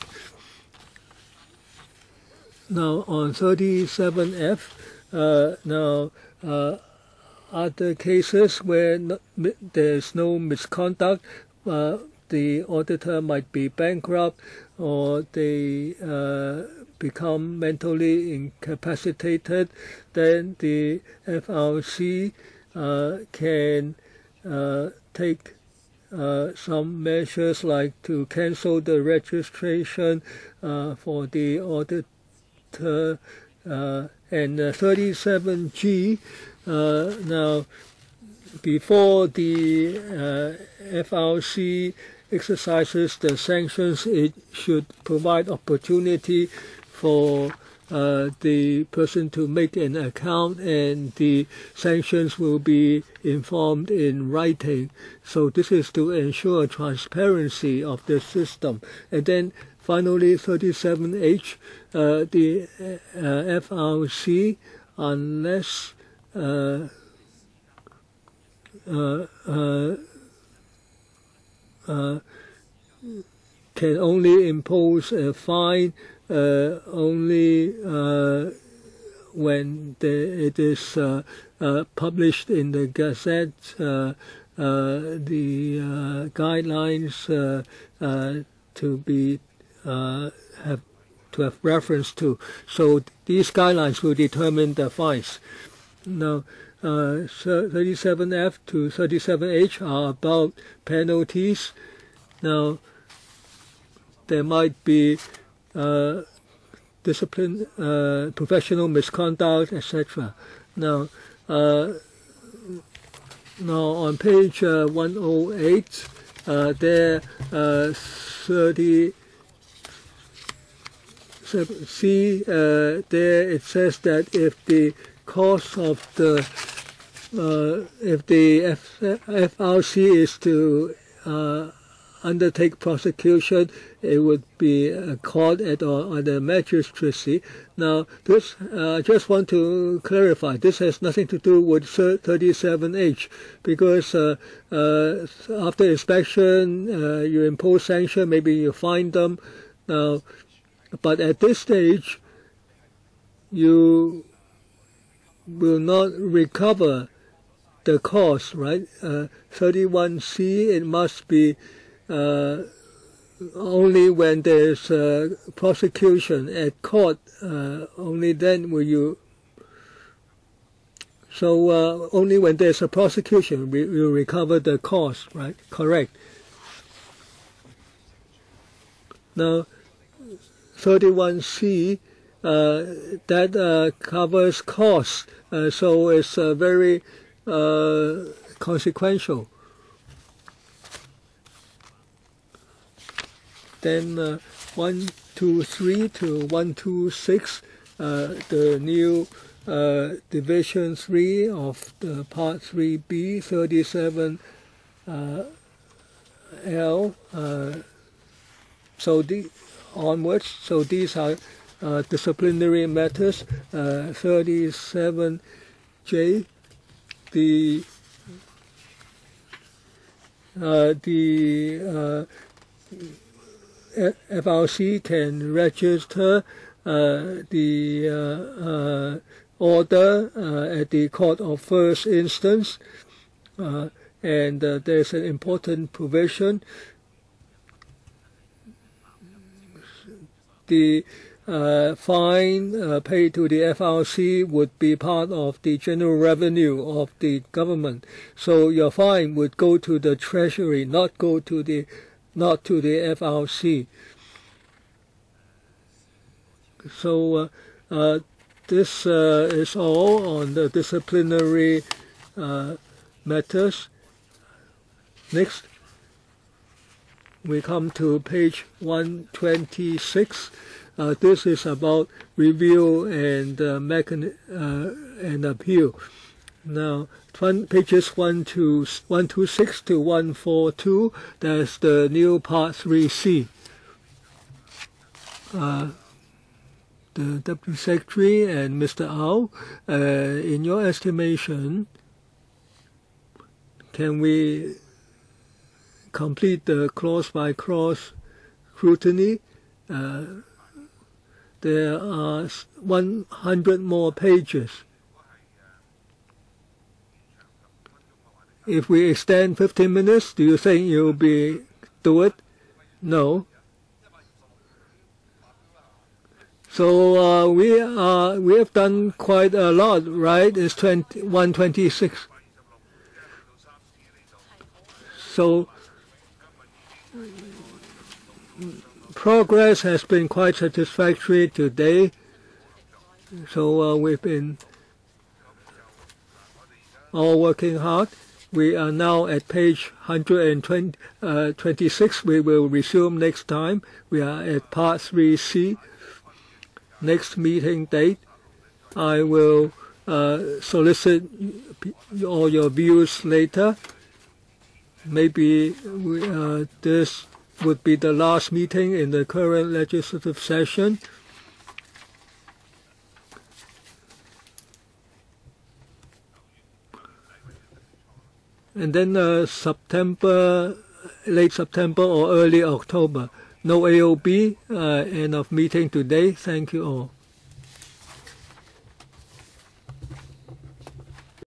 Now on thirty-seven F, uh, now uh, other cases where no, there's no misconduct, uh, the auditor might be bankrupt, or they uh, become mentally incapacitated, then the F R C uh, can uh, take uh, some measures like to cancel the registration uh, for the auditor. Uh, and uh, thirty-seven G, uh, now before the uh, F R C exercises the sanctions, it should provide opportunity for uh, the person to make an account, and the sanctions will be informed in writing. So this is to ensure transparency of the system. And then finally, thirty-seven H, uh, the uh, F R C, unless uh, uh, uh, uh, can only impose a fine uh, only uh, when the, it is uh, uh, published in the Gazette, uh, uh, the uh, guidelines uh, uh, to be uh, have to have reference to. So these guidelines will determine the fines. Now, uh, thirty-seven F to thirty-seven H are about penalties. Now, there might be uh, discipline, uh, professional misconduct, et cetera. Now, uh, now on page uh, one oh eight, uh, there uh, thirty. See, uh, there it says that if the cost of the uh, if the F F R C is to uh, undertake prosecution, it would be a court at or, or the magistracy. Now, this uh, I just want to clarify. This has nothing to do with thirty-seven H, because uh, uh, after inspection, uh, you impose sanction, maybe you fine them. Now, but at this stage, you will not recover the cost, right? Uh, thirty-one C, it must be uh, only when there's uh, prosecution at court, uh, only then will you. So uh, only when there's a prosecution, we will recover the cost, right? Correct. Now, thirty-one C, uh, that uh, covers costs, uh, so it's uh, very uh, consequential. Then uh, one twenty-three to one twenty-six, uh, the new uh, Division three of the Part three B, thirty-seven uh, L. Uh, so the onwards. So these are uh, disciplinary matters. Uh, thirty-seven J, the uh, the uh, F R C can register uh, the uh, uh, order uh, at the court of first instance, uh, and uh, there's an important provision. The uh, fine uh, paid to the F R C would be part of the general revenue of the government. So your fine would go to the Treasury, not go to the, not to the F R C. So uh, uh, this uh, is all on the disciplinary uh, matters. Next, we come to page one twenty-six. Uh, this is about review and uh, mechan uh, and appeal. Now, pages one to one two six to one four two. That's the new part three C. Uh, the Deputy Secretary and Mister Au, uh, in your estimation, can we complete the clause-by-clause scrutiny? Uh, there are one hundred more pages. If we extend fifteen minutes, do you think you'll be do it? No. So uh, we are we have done quite a lot, right? It's twenty one twenty six. So progress has been quite satisfactory today. So uh, we've been all working hard. We are now at page one hundred twenty-six. We will resume next time. We are at part three C. Next meeting date, I will uh, solicit all your views later. Maybe we, uh, this would be the last meeting in the current legislative session. And then uh, September, late September or early October. No A O B, uh, end of meeting today. Thank you all.